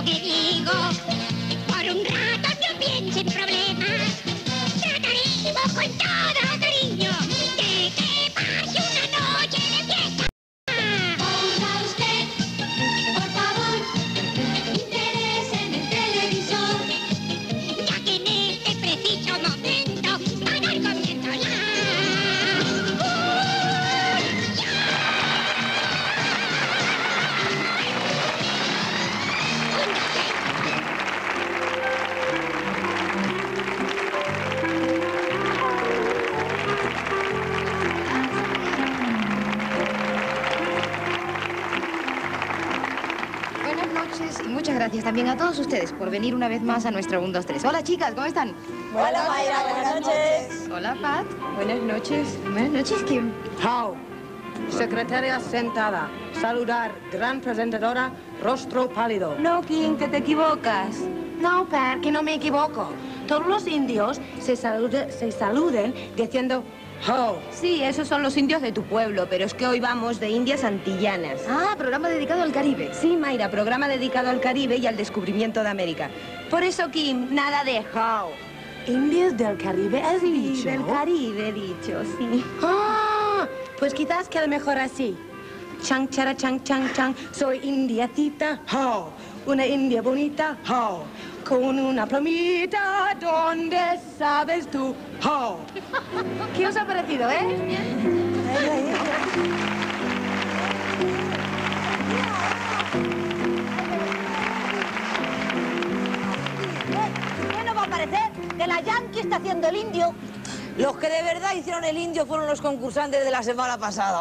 lo que digo. Por un rato no piensen problemas. Trataremos con todo cariño de que pase una noche de fiesta. Ponga usted, por favor, interés en el televisor. Ya que en este preciso momento va a dar comienzo la... Buenas noches y muchas gracias también a todos ustedes por venir una vez más a nuestro 1, 2, 3. Hola, chicas, ¿cómo están? Hola, Mayra, buenas noches. Hola, Pat. Buenas noches. Buenas noches, Kim. How. Secretaria sentada. Saludar. Gran presentadora. Rostro pálido. No, Kim, que te equivocas. No, Per, que no me equivoco. Todos los indios se saluden diciendo how. Sí, esos son los indios de tu pueblo, pero es que hoy vamos de indias antillanas. Ah, programa dedicado al Caribe. Sí, Mayra, programa dedicado al Caribe y al descubrimiento de América. Por eso, Kim, nada de how. Indios del Caribe, has Sí, dicho. del Caribe, he dicho, sí. Ah, pues quizás quede mejor así. Chan, chara, chan, chan, chan. Soy indiecita, how. Una india bonita, how. Con una plomita, ¿dónde sabes tú? How. ¿Qué os ha parecido, ¿Qué nos va a parecer? Que la Yankee está haciendo el indio. Los que de verdad hicieron el indio fueron los concursantes de la semana pasada.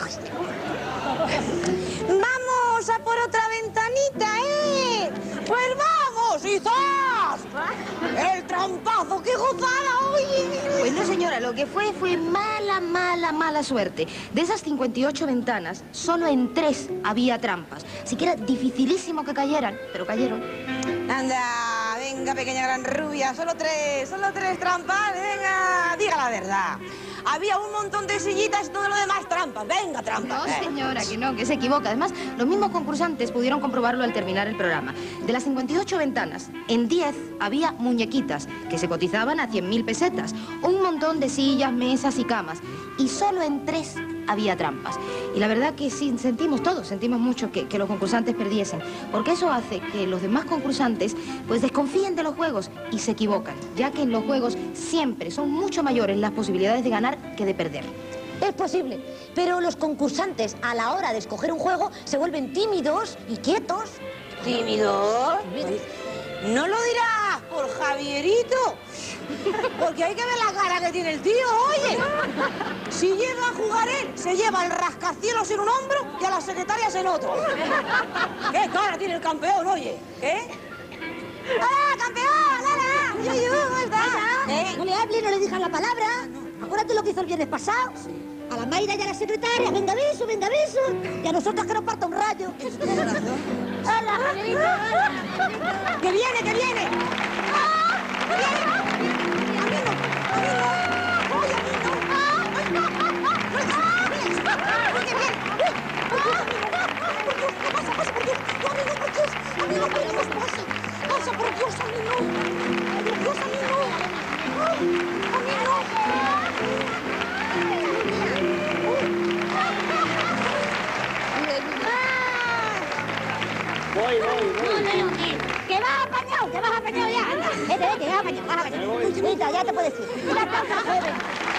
¡Vamos a por otra ventanita, eh! ¡Pues vamos! ¡Y ¡zas! ¡El trampazo! ¡Qué gozada! ¡Oye! Pues no, señora, lo que fue mala suerte. De esas 58 ventanas, solo en 3 había trampas. Así que era dificilísimo que cayeran, pero cayeron. Anda, venga, pequeña gran rubia, solo tres trampas, venga, diga la verdad. Había un montón de sillitas y todo lo demás trampas, venga, trampas. No, señora, que no, que se equivoca. Además, los mismos concursantes pudieron comprobarlo al terminar el programa. De las 58 ventanas, en 10 había muñequitas que se cotizaban a 100.000 pesetas. Un montón de sillas, mesas y camas. Y solo en 3 había trampas. Y la verdad que sí, sentimos mucho que los concursantes perdiesen. Porque eso hace que los demás concursantes pues desconfíen de los juegos y se equivocan. Ya que en los juegos siempre son mucho mayores las posibilidades de ganar que de perder. Es posible, pero los concursantes a la hora de escoger un juego se vuelven tímidos y quietos. ¿Tímidos? No lo dirás por Javierito, porque hay que ver la cara que tiene el tío, oye. Si llega a jugar él, se lleva el rascacielos en un hombro y a las secretarias en otro. ¿Qué cara tiene el campeón, oye? ¿Eh? ¡Hola, campeón! ¡Hola! ¿Cómo estás? No le hables, no le digas la palabra. Acuérdate lo que hizo el viernes pasado. A la Mayra y a la secretaria, venga beso, venga beso. Y a nosotras que nos parta un rayo. ¡Hola, Javierito! ¡Hola! ¡Que viene, que viene! ¡Ah! ¡Que viene! ¡A mí no! ¡A mí no! ¡Oye, a mí no! ¡Ay, no! ¡Que viene! ¿Qué pasa? ¡Pasa, por Dios! ¡No, amigo, por Dios! ¡Amigo, por Dios, pasa! ¡Pasa, por Dios, a mí no! ¡Ay, por Dios, a mí no! ¡Ay, a mí no! Voy. Que vas apañado ya. Anda, vete, que vas apañado. Mira, ya te puedes ir. Mira, causa, joven.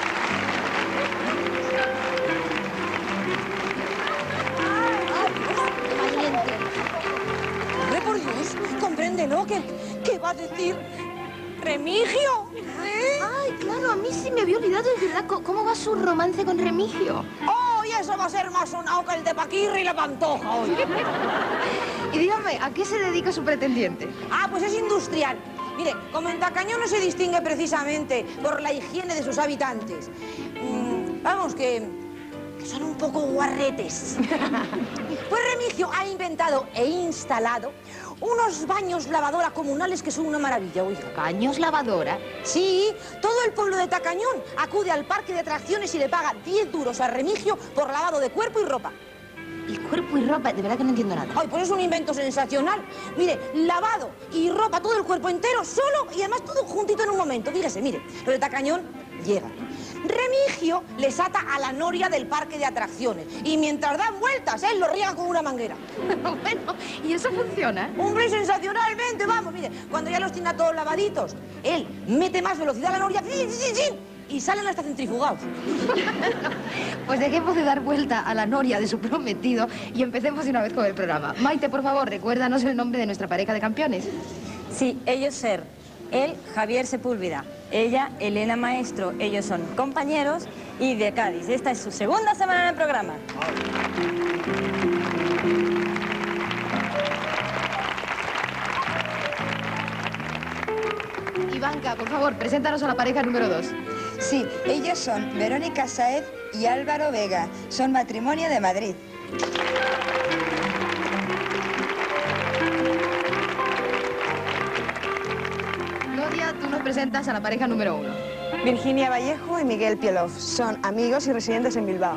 Ay, valiente. ¡Hombre, por Dios! ¡Compréndelo! ¿Qué va a decir Remigio? ¿Eh? Ay, claro, a mí sí me había olvidado, es verdad. ¿Cómo va su romance con Remigio? ¡Oh, y eso va a ser más sonado que el de Paquirri y la Pantoja hoy! Y dígame, ¿a qué se dedica su pretendiente? Ah, pues es industrial. Mire, como en Tacañón no se distingue precisamente por la higiene de sus habitantes. Vamos, que son un poco guarretes. Pues Remigio ha inventado e instalado unos baños lavadora comunales que son una maravilla, oiga. ¿Baños lavadora? Sí, todo el pueblo de Tacañón acude al parque de atracciones y le paga 10 duros a Remigio por lavado de cuerpo y ropa. y cuerpo y ropa. De verdad que no entiendo nada. Ay, pues es un invento sensacional. Mire, lavado y ropa, todo el cuerpo entero, solo y además todo juntito en un momento. Fíjese, mire, pero el tacañón llega. Remigio les ata a la noria del parque de atracciones y mientras dan vueltas, él lo riega con una manguera. Bueno, ¿y eso funciona? Hombre, sensacionalmente, vamos, mire, cuando ya los tiene a todos lavaditos, él mete más velocidad a la noria y salen hasta centrifugados. Pues dejemos de dar vuelta a la noria de su prometido y empecemos de una vez con el programa. Maite, por favor, recuérdanos el nombre de nuestra pareja de campeones. Sí, ellos ser. Él, Javier Sepúlveda. Ella, Elena Maestro. Ellos son compañeros y de Cádiz. Esta es su segunda semana en el programa. Ivanka, por favor, preséntanos a la pareja número 2. Sí, ellos son Verónica Sáez y Álvaro Vega. Son matrimonio de Madrid. Gloria, tú nos presentas a la pareja número 1. Virginia Vallejo y Miguel Pielov. Son amigos y residentes en Bilbao.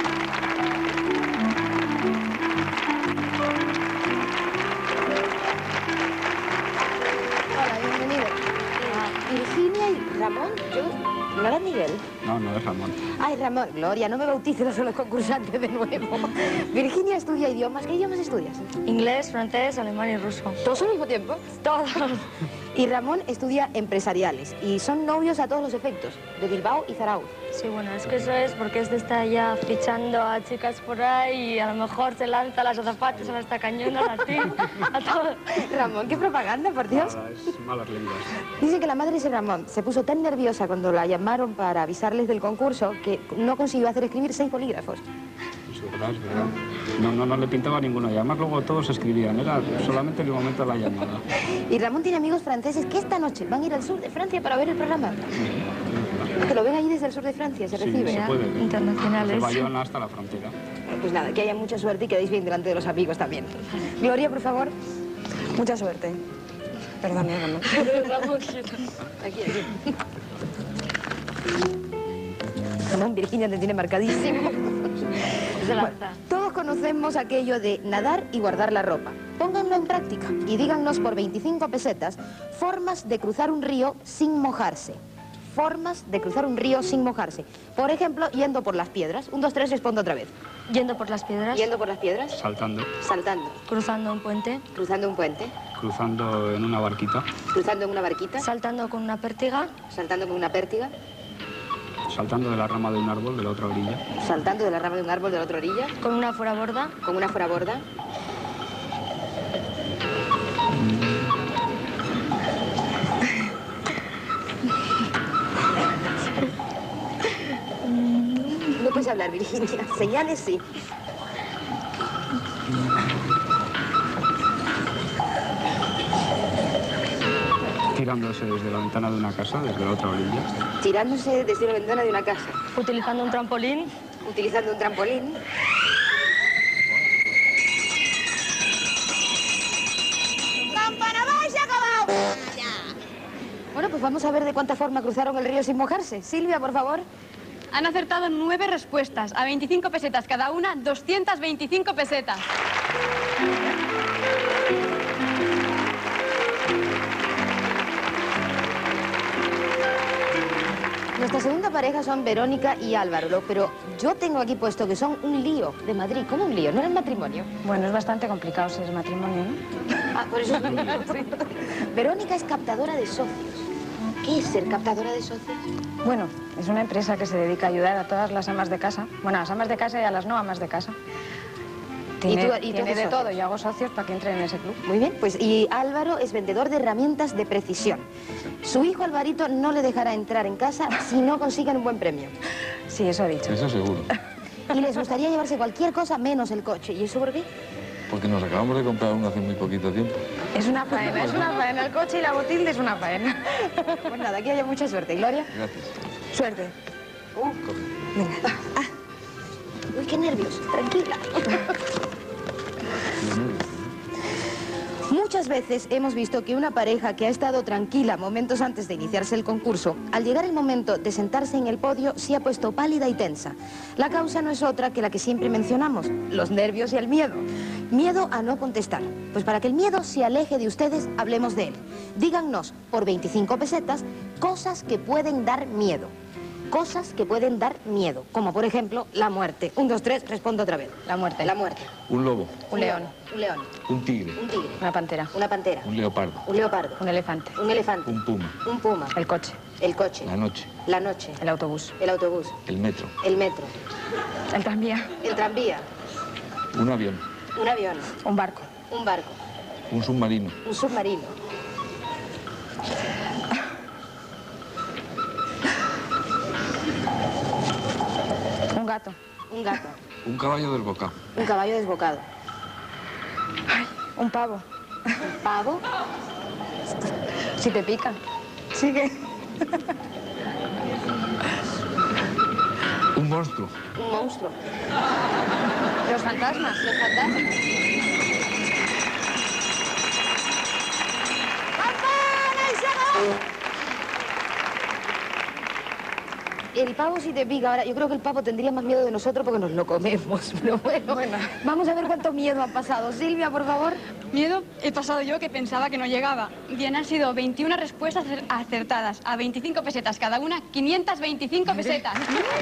Hola, bienvenido. Virginia y Ramón, ¿no era Miguel? No, no es Ramón. Ay, Ramón, Gloria, no me bautices a los concursantes de nuevo. Virginia estudia idiomas. ¿Qué idiomas estudias? Inglés, francés, alemán y ruso. ¿Todos al mismo tiempo? Todos. Y Ramón estudia empresariales y son novios a todos los efectos, de Bilbao y Zarauz. Sí, bueno, es que eso es porque este está ya fichando a chicas por ahí y a lo mejor se lanza a las azafatas, a las tacañonas, a ti, a todos. Ramón, qué propaganda, por Dios. Nada, es malas lenguas. Dice que la madre de Ramón se puso tan nerviosa cuando la llamaron para avisarles del concurso que no consiguió hacer escribir 6 bolígrafos. Es verdad, es verdad. No le pintaba ninguno. Y además luego todos escribían. Era solamente en el momento de la llamada. Y Ramón tiene amigos franceses que esta noche van a ir al sur de Francia para ver el programa. Que lo ven allí desde el sur de Francia, se recibe. Sí, se puede ver. Internacionales. Se Bayona hasta la frontera. Pues nada, que haya mucha suerte y quedéis bien delante de los amigos también. Gloria, por favor. Mucha suerte. Perdón, Ramón. Aquí. Ramón, Virginia te tiene marcadísimo. Bueno, todos conocemos aquello de nadar y guardar la ropa. Pónganlo en práctica y díganos por 25 pesetas formas de cruzar un río sin mojarse. Formas de cruzar un río sin mojarse. Por ejemplo, yendo por las piedras. 1, 2, 3, respondo otra vez. Yendo por las piedras. Yendo por las piedras. Saltando. Saltando. Cruzando un puente. Cruzando un puente. Cruzando en una barquita. Cruzando en una barquita. Saltando con una pértiga. Saltando con una pértiga. Saltando de la rama de un árbol de la otra orilla. Saltando de la rama de un árbol de la otra orilla. Con una fueraborda. Con una fueraborda. No puedes hablar, Virginia. Señales sí. Tirándose desde la ventana de una casa, desde la otra orilla. Tirándose desde la ventana de una casa. Utilizando un trampolín. Utilizando un trampolín. ¡Campana va y se ha acabado! Bueno, pues vamos a ver de cuánta forma cruzaron el río sin mojarse. Silvia, por favor. Han acertado 9 respuestas, a 25 pesetas cada una, 225 pesetas. Nuestra segunda pareja son Verónica y Álvaro, pero yo tengo aquí puesto que son un lío de Madrid. ¿Cómo un lío? ¿No era el matrimonio? Bueno, es bastante complicado ser matrimonio, ¿no? Ah, por eso es un lío. Verónica es captadora de socios. ¿Qué es ser captadora de socios? Bueno, es una empresa que se dedica a ayudar a todas las amas de casa. Bueno, a las amas de casa y a las no amas de casa. Tiene de todo. Yo hago socios para que entren en ese club. Muy bien, pues y Álvaro es vendedor de herramientas de precisión. Su hijo Alvarito no le dejará entrar en casa si no consiguen un buen premio. Sí, eso he dicho. Eso seguro. Y les gustaría llevarse cualquier cosa menos el coche. ¿Y eso por qué? Porque nos acabamos de comprar uno hace muy poquito tiempo. Es una faena, es una faena. El coche y la botilde es una faena. Pues nada, que haya mucha suerte. Gloria. Gracias. Suerte. Venga. Ah. Uy, qué nervios. Tranquila. Muchas veces hemos visto que una pareja que ha estado tranquila momentos antes de iniciarse el concurso, al llegar el momento de sentarse en el podio, se ha puesto pálida y tensa. La causa no es otra que la que siempre mencionamos, los nervios y el miedo. Miedo a no contestar. Pues para que el miedo se aleje de ustedes, hablemos de él. Díganos, por 25 pesetas, cosas que pueden dar miedo. Cosas que pueden dar miedo, como por ejemplo, la muerte. 1, 2, 3, respondo otra vez. La muerte. La muerte. Un lobo. Un león. Un león. Un tigre. Un tigre. Una pantera. Una pantera. Un leopardo. Un leopardo. Un elefante. Un elefante. Un puma. Un puma. El coche. El coche. La noche. La noche. El autobús. El autobús. El metro. El metro. El tranvía. El tranvía. Un avión. Un avión. Un barco. Un barco. Un submarino. Un submarino. Un gato. Un gato. Un caballo desbocado. Un caballo desbocado. Un pavo. Un pavo. Si te pica. Sigue. Un monstruo. Un monstruo. Los fantasmas. Los fantasmas. El pavo si te pica. Ahora, yo creo que el pavo tendría más miedo de nosotros porque nos lo comemos. Pero bueno, vamos a ver cuánto miedo ha pasado. Silvia, por favor. Miedo he pasado yo que pensaba que no llegaba. Bien, han sido 21 respuestas acertadas. A 25 pesetas cada una, 525 pesetas.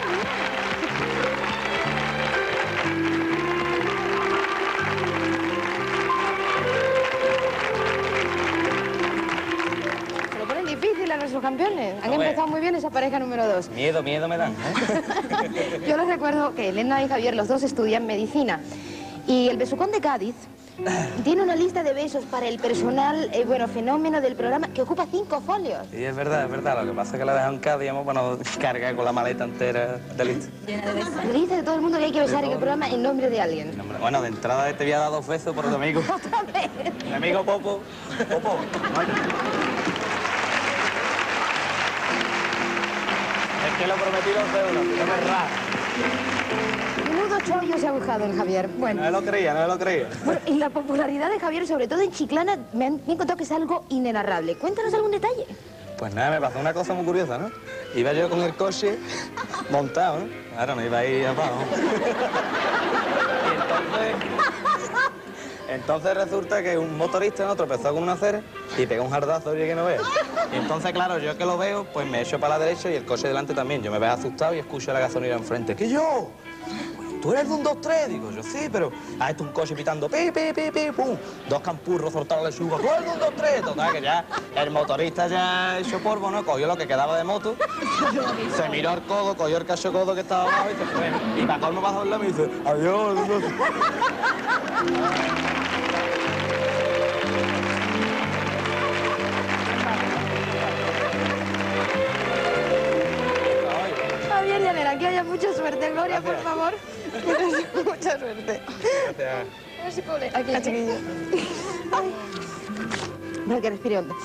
Difícil a nuestros campeones. Han empezado muy bien esa pareja número 2. Miedo me dan. Yo les recuerdo que Elena y Javier, los dos estudian medicina. Y el Besucón de Cádiz tiene una lista de besos para el personal, fenómeno del programa que ocupa 5 folios. Sí, es verdad. Lo que pasa es que la dejan en Cádiz, carga con la maleta entera de lista. Le dice de todo el mundo que hay que besar en el programa en nombre de alguien. Bueno, de entrada te voy a dar 2 besos por tu amigo. Otra vez. Mi amigo Popo. Popo. Que lo prometí 2 euros, no me raro. Menudo chollo se ha buscado el Javier. Bueno. No me lo creía. Bueno, y la popularidad de Javier, sobre todo en Chiclana, me han contado que es algo inenarrable. Cuéntanos algún detalle. Pues nada, me pasó una cosa muy curiosa, ¿no? Iba yo con el coche montado, ¿no? Claro, no iba ahí abajo. Y entonces resulta que un motorista, ¿no?, tropezó con una acera y pegó un jardazo, oye, que no veo. Y entonces, claro, yo que lo veo, pues me echo para la derecha y el coche delante también. Yo me veo asustado y escucho la gasolinera enfrente. ¿Qué yo? ¿Tú eres de un 2, 3? Digo, yo sí, pero... Ah, esto es un coche pitando, pi, pum. 2 campurros soltaron la lechuga. ¿Tú eres de un 2, 3? Total, que ya el motorista ya hecho polvo, ¿no? Cogió lo que quedaba de moto, se miró al codo, cogió el cacho codo que estaba abajo y se fue. Y para colmo pasó al lado y me dice, adiós. Javier y Elena, que haya mucha suerte. Gloria, por favor. Mucha suerte. Gracias. A ver si puedo leer. Aquí, chiquillo. Para que respire hondo.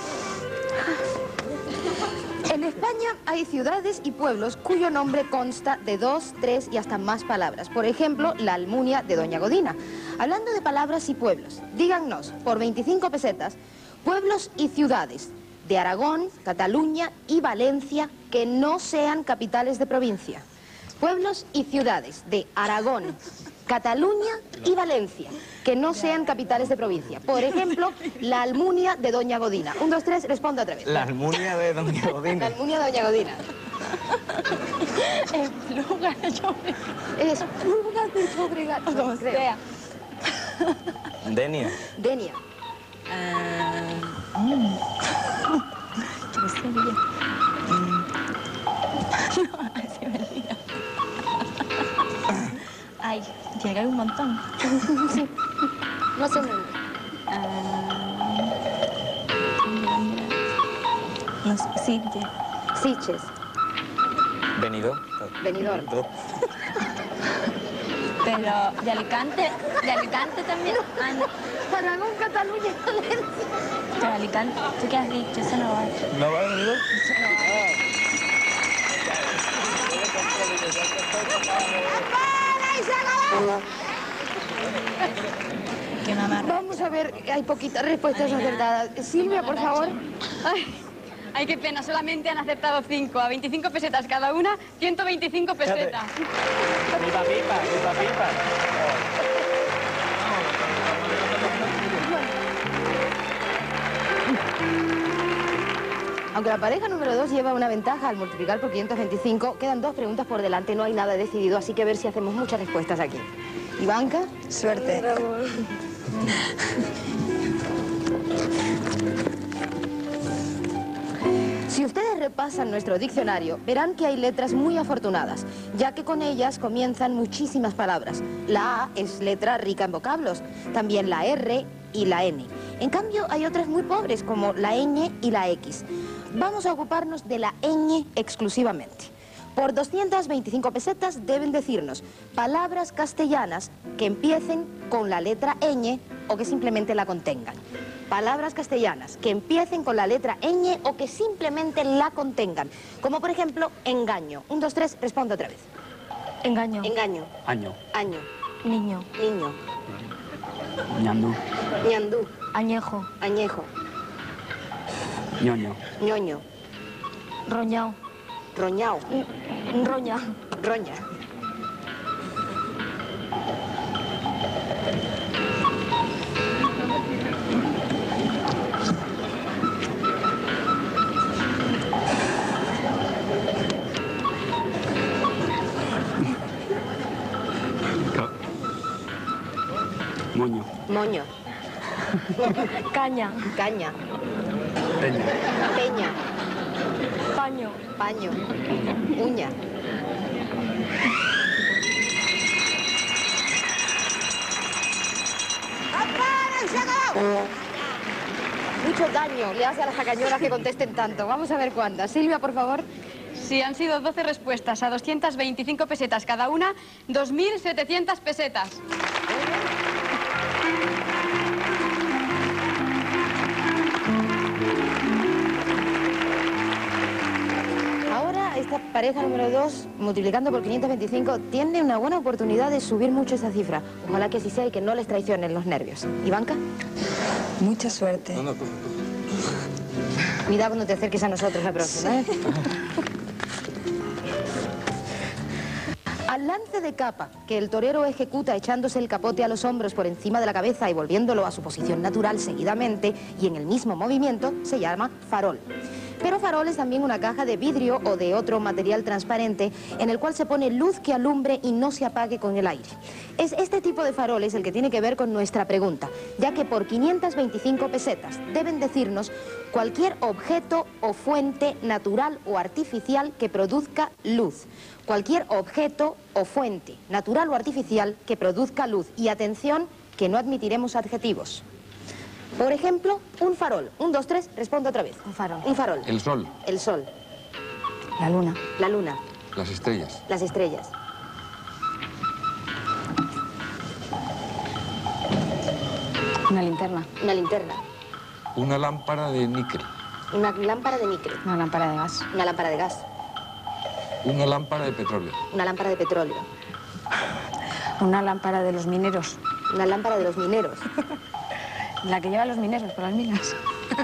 En España hay ciudades y pueblos cuyo nombre consta de 2, 3 y hasta más palabras. Por ejemplo, la Almunia de Doña Godina. Hablando de palabras y pueblos, díganos, por 25 pesetas, pueblos y ciudades de Aragón, Cataluña y Valencia que no sean capitales de provincia. Pueblos y ciudades de Aragón, Cataluña y Valencia que no sean capitales de provincia. Por ejemplo, la Almunia de Doña Godina. 1, 2, 3, responda otra vez. La Almunia de Doña Godina. La Almunia de Doña Godina. Espluga de Llobregat. Espluga de Llobregat. Como sea. Denia. Denia. ¿Qué sería? No, así me olvida. Ay, llega un montón. Sí. No sé dónde. No sé, sí, Sitges. Benidorm. Pero de Alicante también. Aragón, Cataluña y Valencia. De Alicante, ¿tú qué has dicho? Eso no va. ¿No va a Benidorm? Eso no va. que me amarra. Vamos a ver, hay poquitas respuestas acertadas. Silvia, por favor. Ay, qué pena, solamente han acertado 5. A 25 pesetas cada una, 125 pesetas. Pipa, pipa. Aunque la pareja número 2 lleva una ventaja al multiplicar por 525, quedan 2 preguntas por delante, no hay nada decidido, así que a ver si hacemos muchas respuestas aquí. Ivanka, Suerte. si ustedes repasan nuestro diccionario, verán que hay letras muy afortunadas, ya que con ellas comienzan muchísimas palabras. La A es letra rica en vocablos, también la R y la N. En cambio, hay otras muy pobres, como la ñ y la X. Vamos a ocuparnos de la ñ exclusivamente. Por 225 pesetas deben decirnos palabras castellanas que empiecen con la letra ñ o que simplemente la contengan. Palabras castellanas que empiecen con la letra ñ o que simplemente la contengan. Como por ejemplo, engaño. 1, 2, 3, responde otra vez. Engaño. Engaño. Año. Año. Niño. Niño. Ñandú. Ñandú. Añejo. Añejo. Ñoño. Ñoño. Roñao. Roñao. Roña. Roña. Moño. Moño. Caña. Caña. Peña. Peña. Paño. Paño. Uña. Mucho daño le hace a las jacañonas que contesten tanto. Vamos a ver cuántas. Silvia, por favor. Sí, han sido 12 respuestas a 225 pesetas cada una, 2.700 pesetas. Ahora esta pareja número 2, multiplicando por 525, tiene una buena oportunidad de subir mucho esa cifra. Ojalá que así sea y que no les traicionen los nervios. ¿Ivanka? Mucha suerte. No, tú. Cuidado cuando te acerques a nosotros la próxima, ¿eh? Al lance de capa que el torero ejecuta echándose el capote a los hombros por encima de la cabeza y volviéndolo a su posición natural seguidamente y en el mismo movimiento, se llama farol. Pero farol es también una caja de vidrio o de otro material transparente en el cual se pone luz que alumbre y no se apague con el aire. Es este tipo de faroles el que tiene que ver con nuestra pregunta, ya que por 525 pesetas deben decirnos cualquier objeto o fuente natural o artificial que produzca luz. Cualquier objeto o fuente natural o artificial que produzca luz. Y atención, que no admitiremos adjetivos. Por ejemplo, un farol. 1, 2, 3, responde otra vez. Un farol. Un farol. El sol. El sol. La luna. La luna. Las estrellas. Las estrellas. Una linterna. Una linterna. Una lámpara de níquel. Una lámpara de níquel. Una lámpara de gas. Una lámpara de gas. Una lámpara de petróleo. Una lámpara de petróleo. Una lámpara de los mineros. Una lámpara de los mineros. La que llevan los mineros por las minas.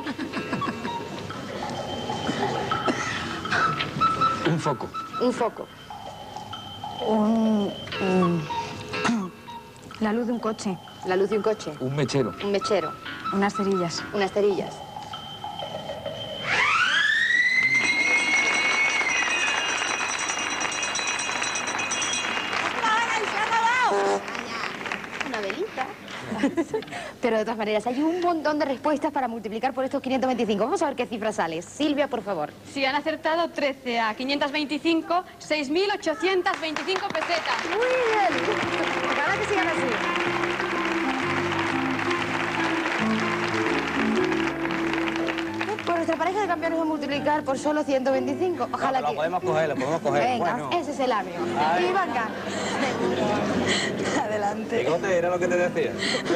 Un foco. Un foco. La luz de un coche. La luz de un coche. Un mechero. Un mechero. Unas cerillas. Unas cerillas. Una velita. Pero de todas maneras, hay un montón de respuestas para multiplicar por estos 525. Vamos a ver qué cifra sale. Silvia, por favor. Sí, han acertado 13 a 525, 6.825 pesetas. Muy bien. Ojalá que sigan así. Pues nuestra pareja de campeones va a multiplicar por solo 125. Ojalá No, que... lo podemos coger, lo podemos coger. Venga, Bueno. ese es el amigo. Ay. Ivanka. Adelante. Bigote, era lo que te decía.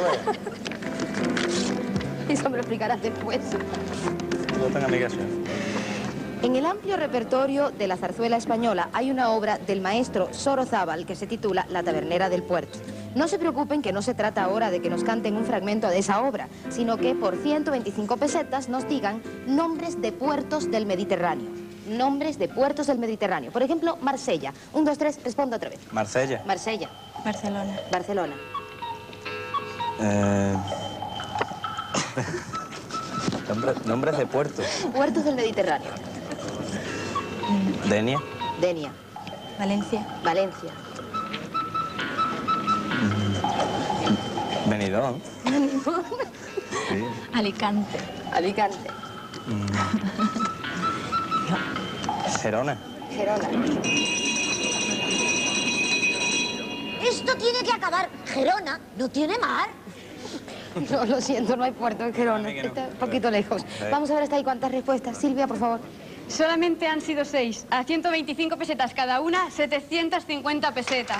Eso me lo explicarás después. No tenga migración. En el amplio repertorio de la zarzuela española hay una obra del maestro Sorozábal que se titula La tabernera del puerto. No se preocupen que no se trata ahora de que nos canten un fragmento de esa obra, sino que por 125 pesetas nos digan nombres de puertos del Mediterráneo. Nombres de puertos del Mediterráneo. Por ejemplo, Marsella. 1, 2, 3, responda otra vez. Marsella. Marsella. Barcelona. Barcelona. Nombres de puertos. Puertos del Mediterráneo. Denia. Denia. Valencia. Valencia. Benidorm. Sí. Alicante. Alicante. Gerona. Gerona. Esto tiene que acabar. Gerona no tiene mar. No, lo siento, no hay puerto en Gerona. Está un poquito lejos. Vamos a ver hasta ahí cuántas respuestas. Silvia, por favor. Solamente han sido 6. A 125 pesetas cada una, 750 pesetas.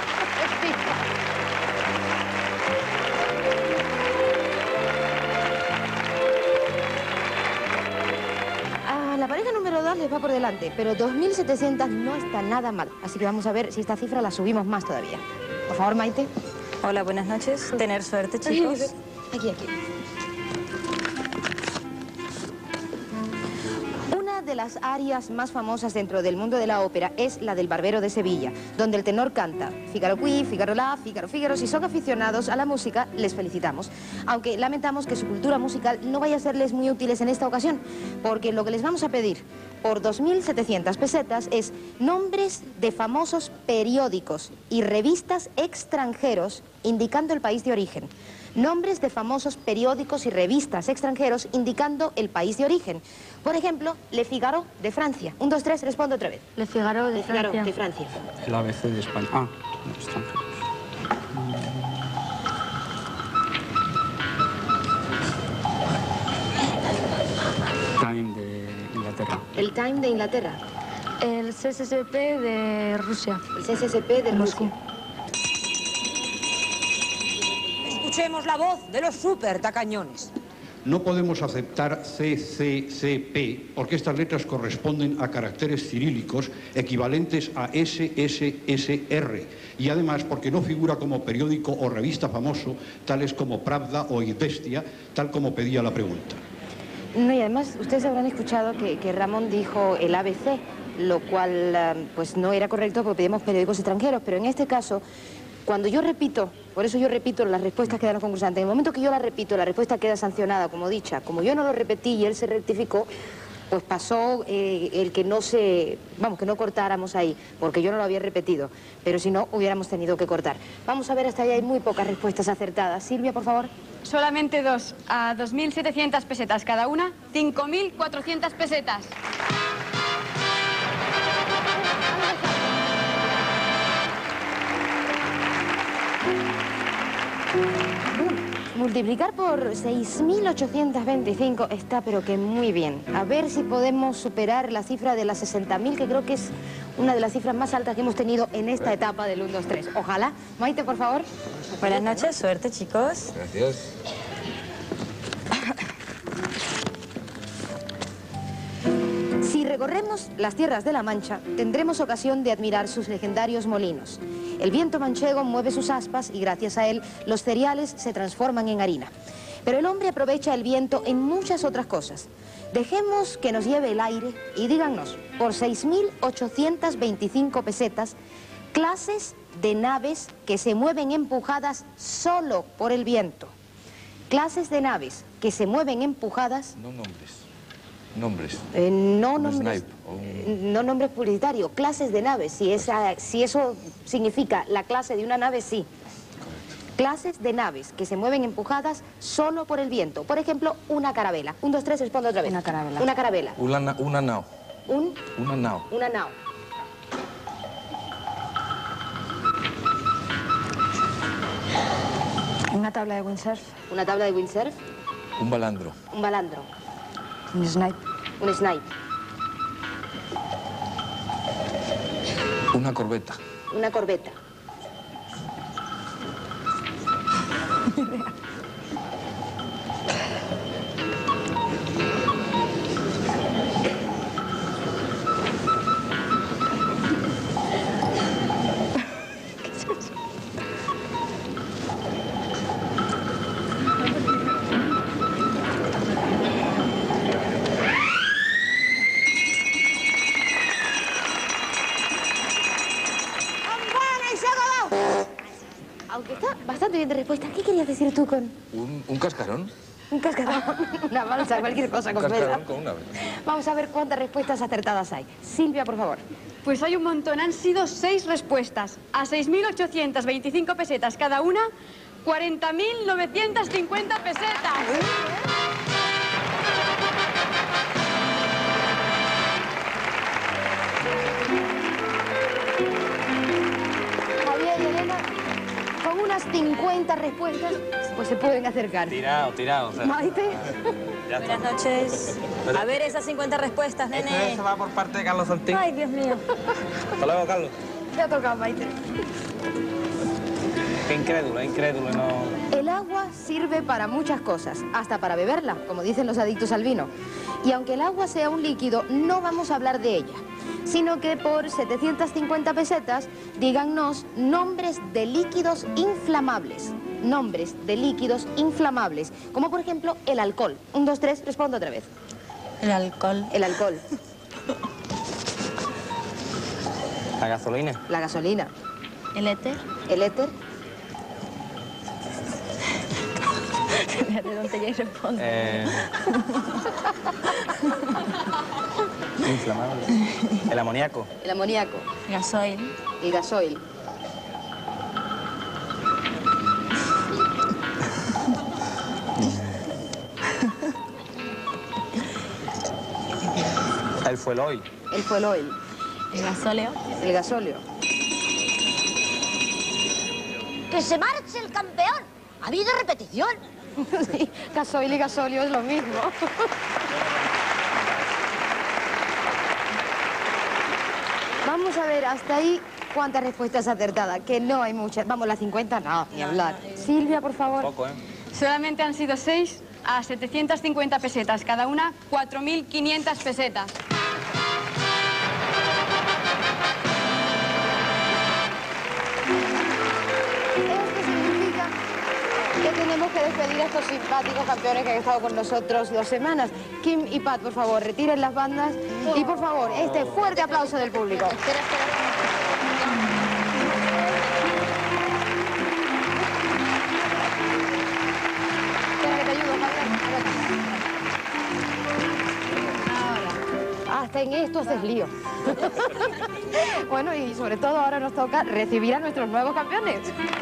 La pareja número 2 les va por delante, pero 2.700 no está nada mal. Así que vamos a ver si esta cifra la subimos más todavía. Por favor, Maite. Hola, buenas noches. Tener suerte, chicos. Aquí. Una de las arias más famosas dentro del mundo de la ópera es la del Barbero de Sevilla, donde el tenor canta Figaro qui, Figaro là, Figaro, Figaro. Si son aficionados a la música, les felicitamos. Aunque lamentamos que su cultura musical no vaya a serles muy útiles en esta ocasión, porque lo que les vamos a pedir por 2.700 pesetas es nombres de famosos periódicos y revistas extranjeros indicando el país de origen. Nombres de famosos periódicos y revistas extranjeros indicando el país de origen. Por ejemplo, Le Figaro de Francia. 1, 2, 3, responde otra vez. Le Figaro de Francia. De Francia. El ABC de España. Ah, no, extranjeros. Time de Inglaterra. El Time de Inglaterra. El CSSP de Rusia. El CSSP de Moscú. Escuchemos la voz de los super tacañones. No podemos aceptar CCCP porque estas letras corresponden a caracteres cirílicos equivalentes a SSSR y además porque no figura como periódico o revista famoso tales como Pravda o Izvestia, tal como pedía la pregunta. No, y además ustedes habrán escuchado que Ramón dijo el ABC, lo cual pues no era correcto porque pedimos periódicos extranjeros, pero en este caso, cuando yo repito, por eso yo repito las respuestas que dan los concursantes, en el momento que yo la repito, la respuesta queda sancionada como dicha. Como yo no lo repetí y él se rectificó, pues pasó el que no que no cortáramos ahí, porque yo no lo había repetido, pero si no, hubiéramos tenido que cortar. Vamos a ver, hasta ahí hay muy pocas respuestas acertadas. Silvia, por favor. Solamente 2. A 2.700 pesetas cada una, 5.400 pesetas. Multiplicar por 6.825 está pero que muy bien. A ver si podemos superar la cifra de las 60.000, que creo que es una de las cifras más altas que hemos tenido en esta etapa del 1, 2, 3. Ojalá. Maite, por favor. Buenas noches, suerte, chicos. Gracias. Si recorremos las tierras de la Mancha, tendremos ocasión de admirar sus legendarios molinos. El viento manchego mueve sus aspas y gracias a él los cereales se transforman en harina. Pero el hombre aprovecha el viento en muchas otras cosas. Dejemos que nos lleve el aire y díganos, por 6.825 pesetas, clases de naves que se mueven empujadas solo por el viento. Clases de naves que se mueven empujadas... No nombres. Nombres. No nombres. No nombres publicitarios, clases de naves. Si eso significa la clase de una nave, sí. Correcto. Clases de naves que se mueven empujadas solo por el viento. Por ejemplo, una carabela. 1, 2, 3, responde otra vez. Una carabela. Una carabela. Una nao. Una nao. Una nao. Una tabla de windsurf. Una tabla de windsurf. Un balandro. Un balandro. Un snipe. Un snipe. Una corbeta. Una corbeta. respuesta. ¿Qué querías decir tú con...? Un cascarón. Un cascarón, una balsa, cualquier cosa con vela. Cascarón con una vela. Vamos a ver cuántas respuestas acertadas hay. Silvia, por favor. Pues hay un montón, han sido 6 respuestas. A 6.825 pesetas cada una, 40.950 pesetas. Javier y Elena, con unas 50 respuestas, pues se pueden acercar. Tirado, tirado. O sea, Maite. Ya está. Buenas noches. A ver esas 50 respuestas, nene. Eso va por parte de Carlos Santín. Ay, Dios mío. Hasta luego, Carlos. Te ha tocado, Maite. Qué incrédulo, no... El agua sirve para muchas cosas, hasta para beberla, como dicen los adictos al vino. Y aunque el agua sea un líquido, no vamos a hablar de ella, sino que por 750 pesetas, díganos nombres de líquidos inflamables. Nombres de líquidos inflamables, como por ejemplo el alcohol. 1, 2, 3, respondo otra vez. El alcohol. El alcohol. La gasolina. La gasolina. El éter. El éter. ¿De dónde ya responde? Inflamable. El amoníaco. El amoníaco. Gasoil. El gasoil. El fuel oil. El fuel oil. El gasóleo. El gasóleo. ¡Que se marche el campeón! ¡Ha habido repetición! Sí, gasoil y gasóleo es lo mismo. Vamos a ver, hasta ahí, ¿cuántas respuestas acertadas? Que no hay muchas. Vamos, las 50, no, ni hablar. Silvia, por favor. Poco, ¿eh? Solamente han sido 6 a 750 pesetas, cada una 4.500 pesetas. Esto significa que tenemos que despedir a estos simpáticos campeones que han estado con nosotros 2 semanas. Kim y Pat, por favor, retiren las bandas y, por favor, este fuerte aplauso del público. Espera. Espera que te ayudo, Javier. Ahora, hasta en esto haces lío. Bueno, y sobre todo ahora nos toca recibir a nuestros nuevos campeones.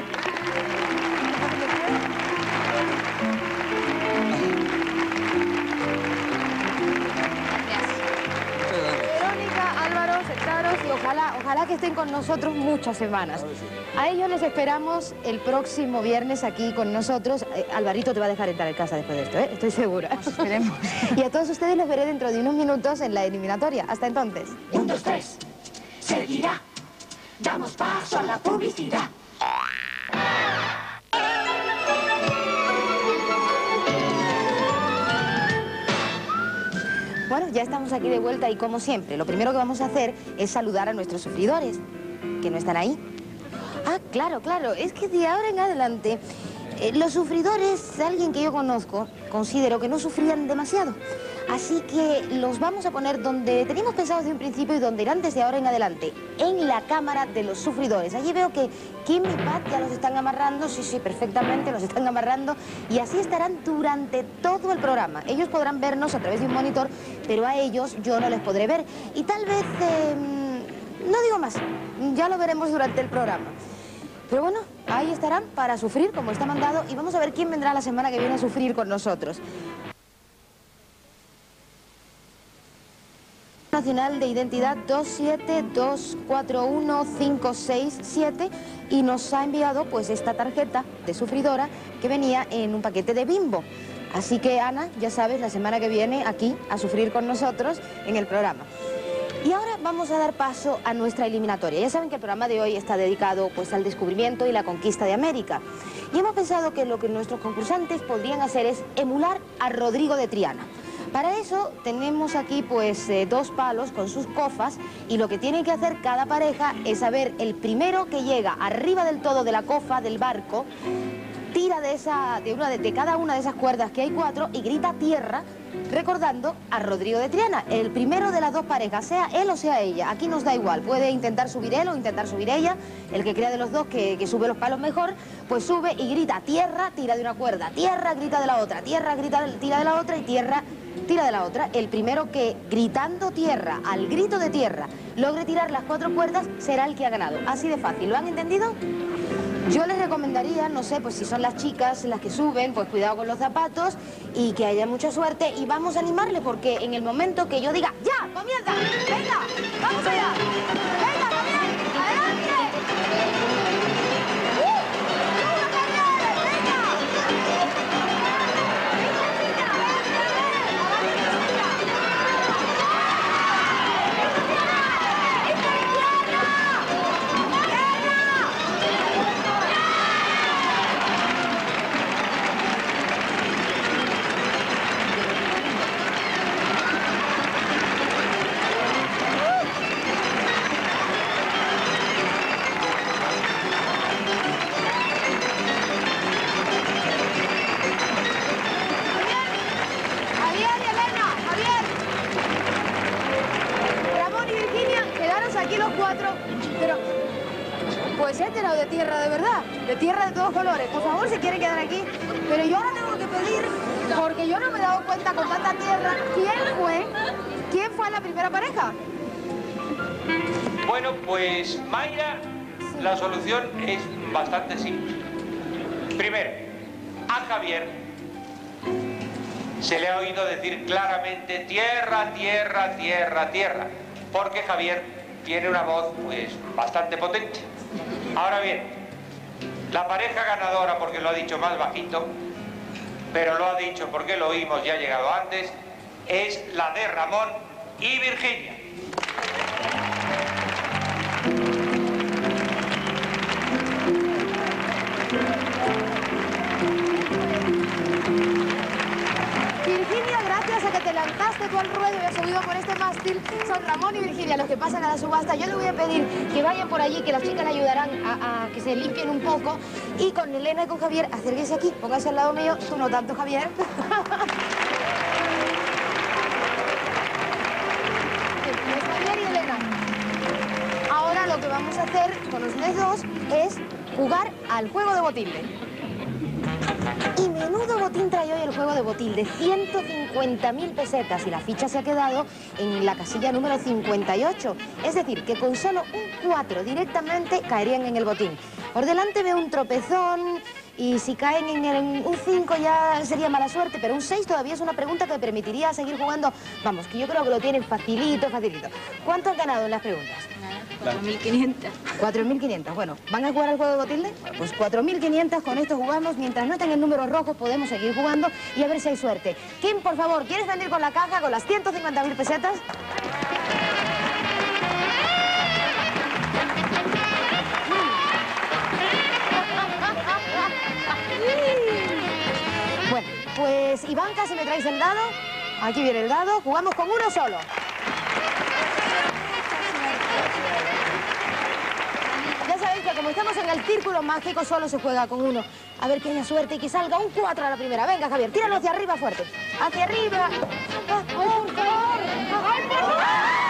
Verónica, Álvaro, sentaros y ojalá que estén con nosotros muchas semanas. A ellos les esperamos el próximo viernes aquí con nosotros. Alvarito te va a dejar entrar en casa después de esto, ¿eh? Estoy segura. Esperemos. Y a todos ustedes los veré dentro de unos minutos en la eliminatoria. Hasta entonces. 1, 2, 3. Seguirá. Damos paso a la publicidad. Bueno, ya estamos aquí de vuelta y como siempre, lo primero que vamos a hacer es saludar a nuestros sufridores, que no están ahí. Ah, claro, es que de ahora en adelante, los sufridores, alguien que yo conozco, considero que no sufrían demasiado. Así que los vamos a poner donde teníamos pensado desde un principio y donde irán desde ahora en adelante, en la cámara de los sufridores. Allí veo que Kim y Pat ya los están amarrando, sí, perfectamente, los están amarrando, y así estarán durante todo el programa. Ellos podrán vernos a través de un monitor, pero a ellos yo no les podré ver. Y tal vez, no digo más, ya lo veremos durante el programa. Pero bueno, ahí estarán para sufrir como está mandado y vamos a ver quién vendrá la semana que viene a sufrir con nosotros. Nacional de Identidad 272415567 y nos ha enviado pues esta tarjeta de sufridora que venía en un paquete de Bimbo. Así que Ana, ya sabes, la semana que viene aquí a sufrir con nosotros en el programa. Y ahora vamos a dar paso a nuestra eliminatoria. Ya saben que el programa de hoy está dedicado pues al descubrimiento y la conquista de América. Y hemos pensado que lo que nuestros concursantes podrían hacer es emular a Rodrigo de Triana. Para eso tenemos aquí pues 2 palos con sus cofas y lo que tiene que hacer cada pareja es saber el primero que llega arriba del todo de la cofa del barco, tira de cada una de esas cuerdas que hay 4 y grita tierra recordando a Rodrigo de Triana, el primero de las dos parejas, sea él o sea ella. Aquí nos da igual, puede intentar subir él o intentar subir ella. El que crea de los dos que sube los palos mejor, pues sube y grita tierra, tira de una cuerda, tierra, grita de la otra, tierra, grita, tira de la otra y tierra, tira de la otra. El primero que, gritando tierra, al grito de tierra, logre tirar las 4 cuerdas, será el que ha ganado. Así de fácil. ¿Lo han entendido? Yo les recomendaría, no sé, pues si son las chicas las que suben, pues cuidado con los zapatos y que haya mucha suerte. Y vamos a animarles porque en el momento que yo diga, ¡ya, comienza! ¡Venga, vamos allá! ¡Venga, comienza! ¡Adelante! Aquí los 4, pero pues he tirado de tierra de verdad, de tierra de todos colores. Por favor, si quieren quedar aquí. Pero yo ahora tengo que pedir, porque yo no me he dado cuenta con tanta tierra, ¿quién fue la primera pareja? Bueno, pues Mayra, la solución es bastante simple. Primero, a Javier se le ha oído decir claramente tierra, tierra, tierra, tierra, porque Javier tiene una voz, pues, bastante potente. Ahora bien, la pareja ganadora, porque lo ha dicho más bajito, pero lo ha dicho porque lo oímos y ha llegado antes, es la de Ramón y Virginia. Virginia, gracias a que te lanzaste tú al ruedo y has subido por este mástil, son Ramón y Virginia los que pasan a la subasta. Yo le voy a pedir que vayan por allí, que las chicas le ayudarán a que se limpien un poco. Y con Elena y con Javier, acérquense aquí, pónganse al lado mío, tú no tanto, Javier. Javier y Elena. Ahora lo que vamos a hacer con ustedes dos es jugar al juego de Botilde. Y menudo botín trae hoy el juego de Botilde, 150.000 pesetas y la ficha se ha quedado en la casilla número 58. Es decir, que con solo un 4 directamente caerían en el botín. Por delante veo un tropezón y si caen en un 5 ya sería mala suerte, pero un 6 todavía es una pregunta que permitiría seguir jugando. Vamos, que yo creo que lo tienen facilito, facilito. ¿Cuánto han ganado en las preguntas? 4.500. 4.500. Bueno, ¿van a jugar al juego de Botilde? Pues 4.500, con esto jugamos. Mientras no estén en números rojos podemos seguir jugando y a ver si hay suerte. Kim, por favor, ¿quieres venir con la caja, con las 150.000 pesetas? Bueno, pues Ivanka, si me traes el dado. Aquí viene el dado. Jugamos con uno solo. Ya sabéis que como estamos en el círculo mágico, solo se juega con uno. A ver que haya suerte y que salga un 4 a la primera. Venga, Javier, tíralo hacia arriba fuerte. ¡Hacia arriba! ¡Ay, por favor! ¡Ay, por favor!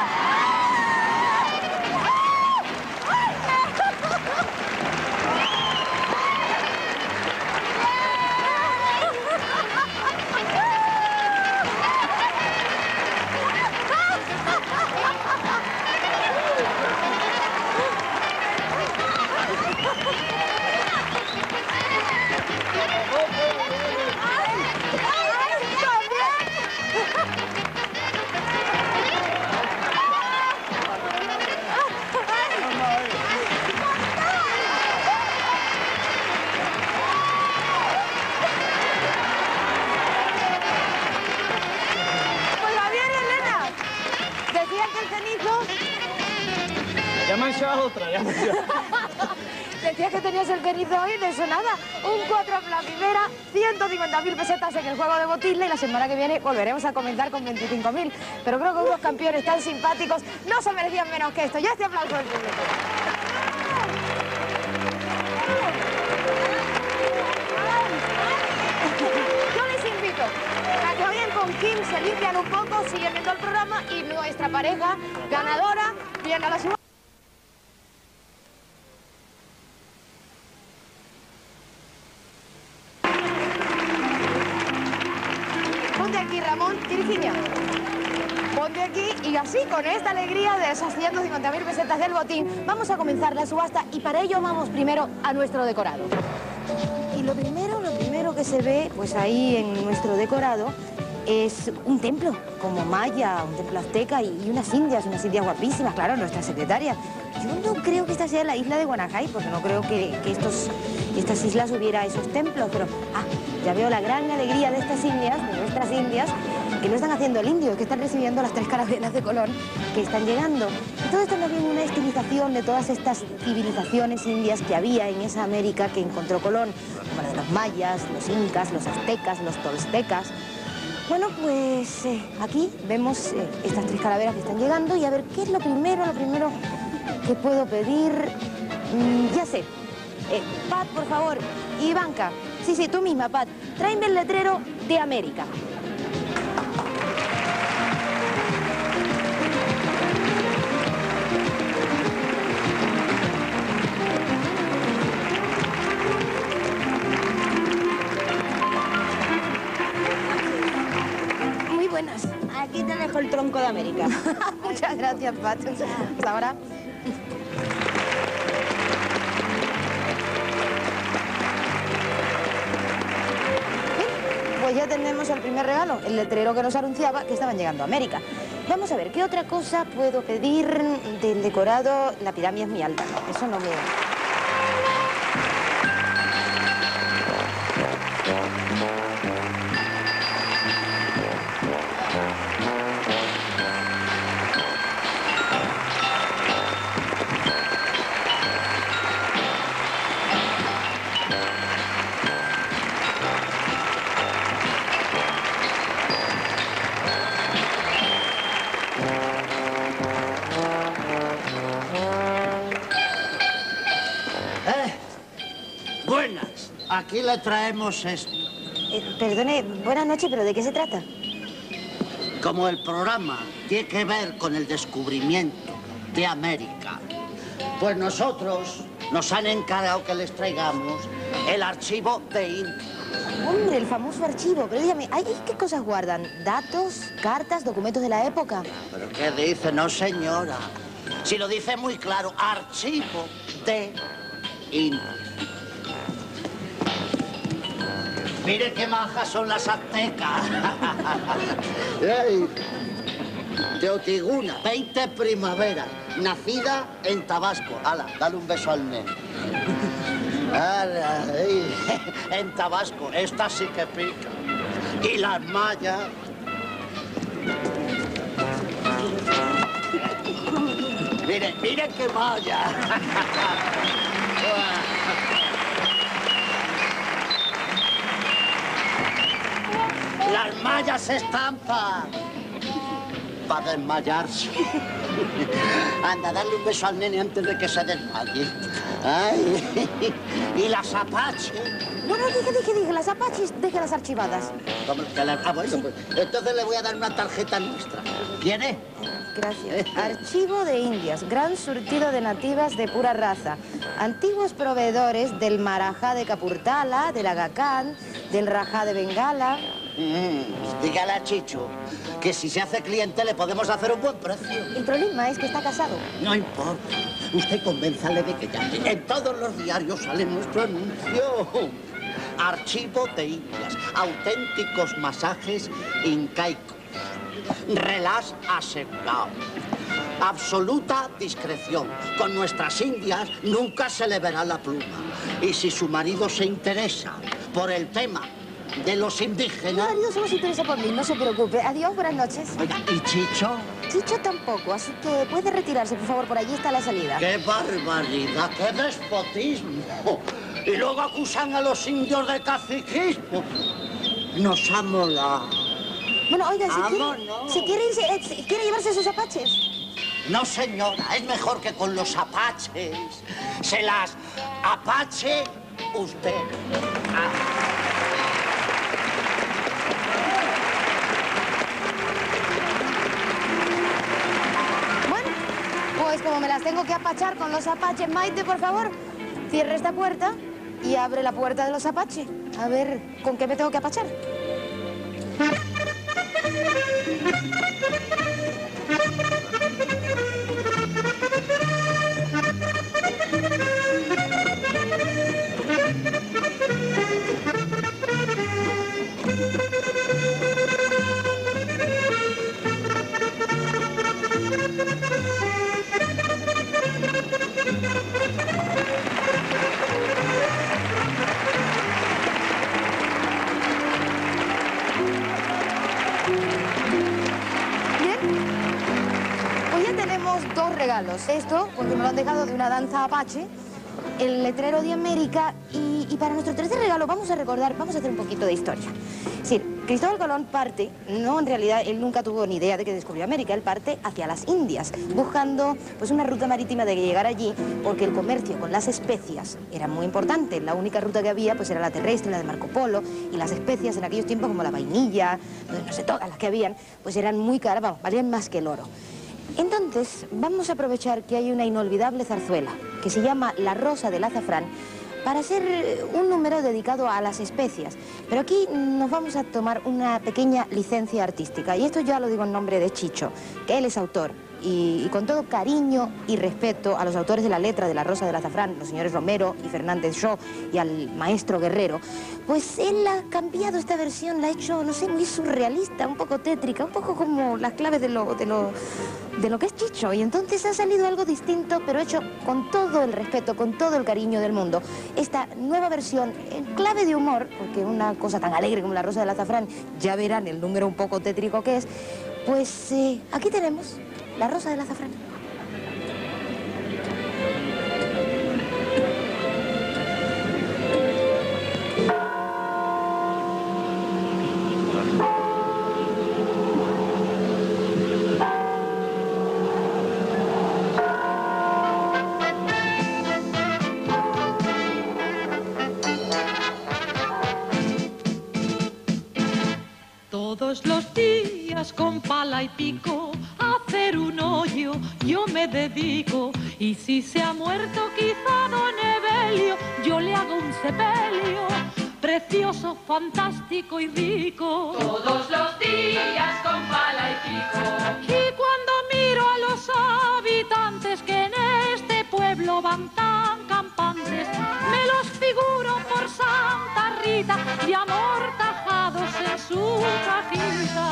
Decías que tenías el cenizo hoy, de eso nada. Un 4 en la primera, 150.000 pesetas en el juego de Botilde y la semana que viene volveremos a comenzar con 25.000. Pero creo que unos campeones tan simpáticos no se merecían menos que esto. Ya este aplauso del público. Yo les invito a que vayan con Kim se limpian un poco, siguen viendo el programa y nuestra pareja ganadora viene a la subasta. Ponte aquí, Ramón, Virginia. Ponte aquí y así, con esta alegría de esas 150.000 pesetas del botín, vamos a comenzar la subasta y para ello vamos primero a nuestro decorado. Y lo primero que se ve, pues ahí en nuestro decorado, es un templo, como maya, un templo azteca y unas indias guapísimas, claro, nuestras secretarias. Yo no creo que esta sea la isla de Guanajay, porque no creo que estas islas hubiera esos templos, pero ya veo la gran alegría de estas indias, de nuestras indias, que no están haciendo el indio, que están recibiendo las 3 carabelas de Colón que están llegando. Y todo esto es bien una estilización de todas estas civilizaciones indias que había en esa América que encontró Colón, como la de los mayas, los incas, los aztecas, los toltecas. Bueno, pues aquí vemos estas 3 calaveras que están llegando y a ver, ¿qué es lo primero que puedo pedir? Ya sé. Pat, por favor. Y Ivanka. Sí, tú misma, Pat. Tráeme el letrero de América. Muy buenas. Aquí te dejo el tronco de América. Muchas gracias, Pat. Hasta ahora. Pues ya tenemos el primer regalo, el letrero que nos anunciaba que estaban llegando a América. Vamos a ver, ¿qué otra cosa puedo pedir del decorado? La pirámide es muy alta, ¿no? Eso no me... Buenas, aquí le traemos esto. Perdone, buenas noches, pero ¿de qué se trata? Como el programa tiene que ver con el descubrimiento de América, pues nosotros nos han encargado que les traigamos el archivo de India. Hombre, el famoso archivo, pero dígame, ¿qué cosas guardan? ¿Datos, cartas, documentos de la época? ¿Pero qué dice? No, señora. Si lo dice muy claro, archivo de India. Mire qué majas son las aztecas. Teotiguna, 20 primaveras, nacida en Tabasco. Ala, dale un beso al nene. Ala, en Tabasco, esta sí que pica. Y las mayas. Mire qué maya. Las mallas se estampan para desmayarse. Anda, dale un beso al nene antes de que se desmaye. Ay. ¿Y las apaches? No, dije, las apaches, déjelas archivadas. Bueno, pues entonces le voy a dar una tarjeta nuestra. ¿Quiere? Gracias. Archivo de Indias, gran surtido de nativas de pura raza. Antiguos proveedores del Marajá de Capurtala, del Aga Khan, del Rajá de Bengala. Dígale a Chicho que si se hace cliente le podemos hacer un buen precio. El problema es que está casado. No importa. Usted convénzale de que ya en todos los diarios sale nuestro anuncio. Archivo de Indias, auténticos masajes incaicos. Relax asegurado. Absoluta discreción. Con nuestras indias nunca se le verá la pluma. Y si su marido se interesa por el tema de los indígenas... Mi marido solo se interesa por mí, no se preocupe. Adiós, buenas noches. Oiga, ¿y Chicho? Chicho tampoco, así que puede retirarse, por favor, por allí está la salida. ¡Qué barbaridad! ¡Qué despotismo! Y luego acusan a los indios de caciquismo. Nos ha molado. Bueno, oiga, si quiere irse, ¿quiere llevarse sus apaches? No, señora, es mejor que con los apaches se las apache usted. tengo que apachar con los apaches. Maite, por favor, cierre esta puerta y abre la puerta de los apaches. A ver, ¿con qué me tengo que apachar? Dos regalos. Esto, porque me lo han dejado de una danza apache, el letrero de América y para nuestro tercer regalo vamos a recordar, vamos a hacer un poquito de historia. Sí, Cristóbal Colón parte, no, en realidad él nunca tuvo ni idea de que descubrió América, él parte hacia las Indias, buscando pues una ruta marítima de llegar allí, porque el comercio con las especias era muy importante. La única ruta que había pues era la terrestre, la de Marco Polo, y las especias en aquellos tiempos como la vainilla, no sé, todas las que habían, pues eran muy caras, vamos, valían más que el oro. Entonces, vamos a aprovechar que hay una inolvidable zarzuela que se llama La Rosa del Azafrán para hacer un número dedicado a las especias. Pero aquí nos vamos a tomar una pequeña licencia artística, y esto ya lo digo en nombre de Chicho, que él es autor. Y con todo cariño y respeto a los autores de la letra de La Rosa del Azafrán, los señores Romero y Fernández Shaw, y al maestro Guerrero, pues él ha cambiado esta versión, la ha hecho, no sé, muy surrealista, un poco tétrica, un poco como las claves de lo que es Chicho. Y entonces ha salido algo distinto, pero hecho con todo el respeto, con todo el cariño del mundo. Esta nueva versión, en clave de humor, porque una cosa tan alegre como La Rosa del Azafrán, ya verán el número un poco tétrico que es, pues aquí tenemos La Rosa del Azafrán. Todos los días con pala y pico a hacer un hoyo yo me dedico, y si se ha muerto quizá don Evelio, yo le hago un sepelio precioso, fantástico y rico. Todos los días con pala y pico. Y cuando miro a los habitantes que en este pueblo van tan campantes, me los figuro por Santa Rita y amortajados en su cajita.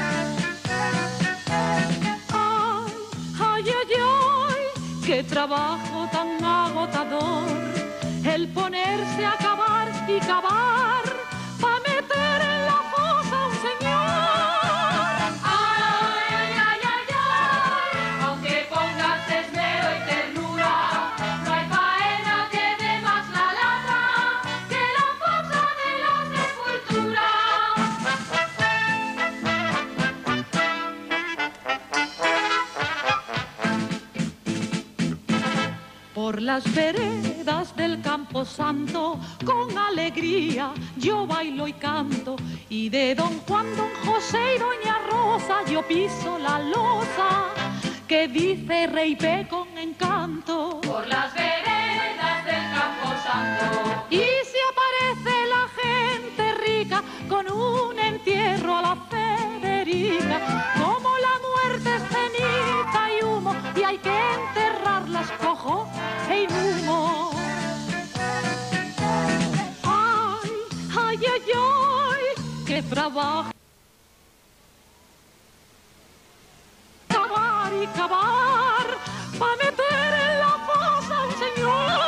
Ay, ay, ay, ay, qué trabajo tan agotador el ponerse a cavar y cavar pa' meter en la fosa un señor. Ay, ay, ay, ay, ay, aunque pongas esmero y ternura, no hay faena que dé más la lata que la fosa de la sepultura. Por las veredas del Campo Santo con alegría yo bailo y canto, y de don Juan, don José y doña Rosa yo piso la losa que dice Reipé con encanto. Por las veredas del Campo Santo. Y si aparece la gente rica con un entierro a la Federica, como la muerte es ceniza y humo y hay que enterrarlas cojo e inhumo. Ay, ay, ay, ay, qué trabajo. Cavar y cavar pa' meter en la fosa un señor.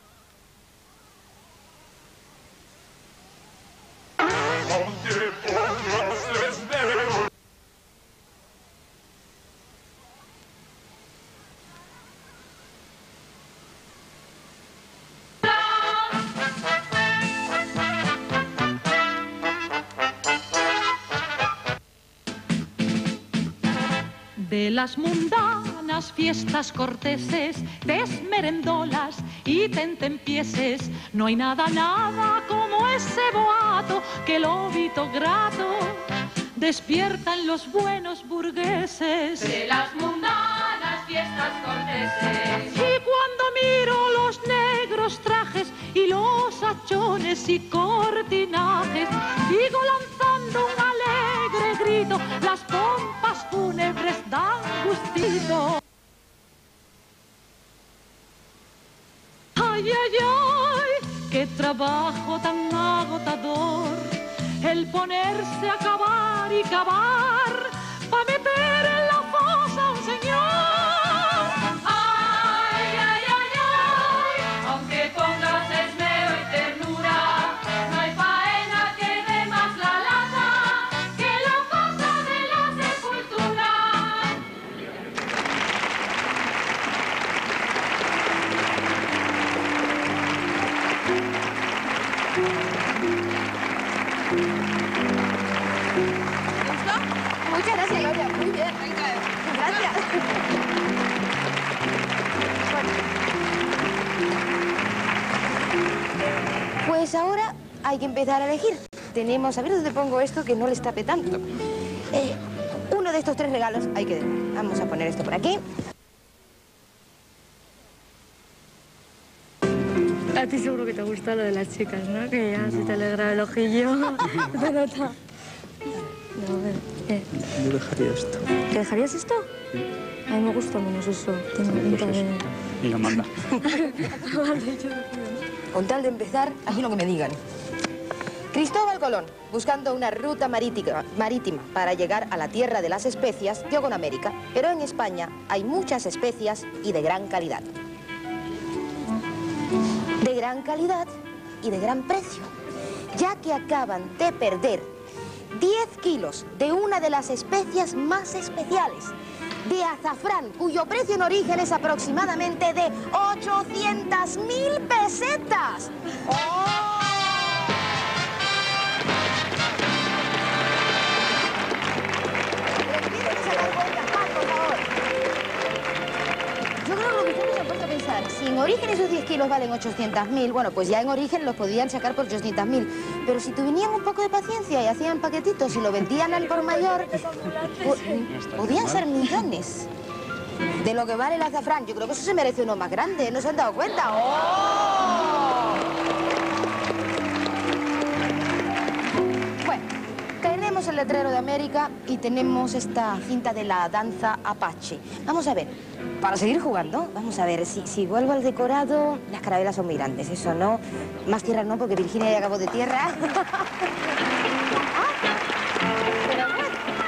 De las mundanas fiestas corteses, desmerendolas y tentempieses, no hay nada, nada como ese boato que el óbito grato despierta en los buenos burgueses. De las mundanas fiestas corteses. Y cuando miro los negros trajes y los hachones y cortinajes, sigo lanzando un alegre grito, las pompas fúnebres dan gustito. Ay, ay, ay, qué trabajo tan agotador, el ponerse a cavar y cavar, pa' meter en la fosa a un señor. Ay, ay, ay, ay, aunque pongas esmero y ternura, no hay faena que dé más la lata que la fosa de la sepultura. Muchas gracias, Gloria. Muy bien. Gracias. Pues ahora hay que empezar a elegir. Tenemos, a ver dónde pongo esto que no le tape tanto. Uno de estos 3 regalos hay que dar. Vamos a poner esto por aquí. A ti seguro que te gusta lo de las chicas, ¿no? Que ya se te alegra el ojillo. Te nota. No, a ver, Yo dejaría esto. ¿Te dejarías esto? A mí me gusta menos eso. Tengo pinta de... Y Amanda. Con tal de empezar, haz lo que me digan. Cristóbal Colón, buscando una ruta marítima para llegar a la tierra de las especias, dio con América. Pero en España hay muchas especias y de gran calidad. De gran calidad y de gran precio, ya que acaban de perder 10 kilos de una de las especias más especiales, de azafrán, cuyo precio en origen es aproximadamente de 800.000 pesetas. ¡Oh! Yo creo que lo que ustedes se han puesto a pensar, si en origen esos 10 kilos valen 800.000, bueno, pues ya en origen los podían sacar por 800.000. Pero si tuvieran un poco de paciencia y hacían paquetitos y lo vendían al por mayor, podían ser millones. De lo que vale el azafrán, yo creo que eso se merece uno más grande, ¿no se han dado cuenta? ¡Oh! Bueno, tenemos el letrero de América y tenemos esta cinta de la danza Apache. Vamos a ver, para seguir jugando, vamos a ver, si vuelvo al decorado, las carabelas son muy grandes, eso no. Más tierra no, porque Virginia ya acabó de tierra. Pero bueno.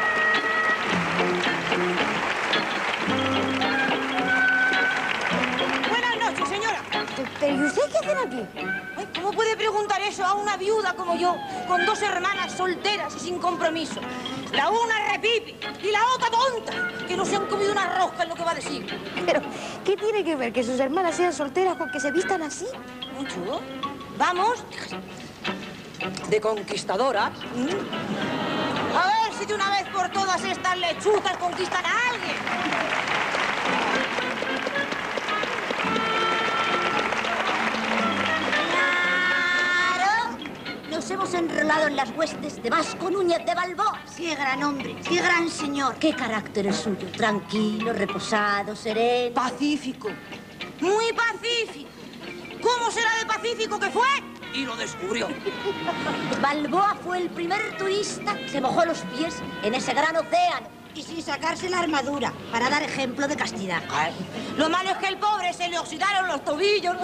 Buenas noches, señora. ¿Pero y usted qué hacen aquí? Ay, ¿cómo puede preguntar eso a una viuda como yo, con 2 hermanas solteras y sin compromiso? La una repipi y la otra tonta, que no se han comido una rosca en lo que va de siglo. Pero, ¿qué tiene que ver que sus hermanas sean solteras con que se vistan así? Mucho. Vamos, de conquistadoras. A ver si de una vez por todas estas lechuzas conquistan a alguien. Nos hemos enrolado en las huestes de Vasco Núñez de Balboa. ¡Qué gran hombre! ¡Qué gran señor! ¡Qué carácter es suyo! Tranquilo, reposado, sereno. Pacífico. Muy pacífico. ¿Cómo será de pacífico que fue? Y lo descubrió. Balboa fue el primer turista que mojó los pies en ese gran océano. Y sin sacarse la armadura, para dar ejemplo de castidad. Ay, lo malo es que el pobre se le oxidaron los tobillos.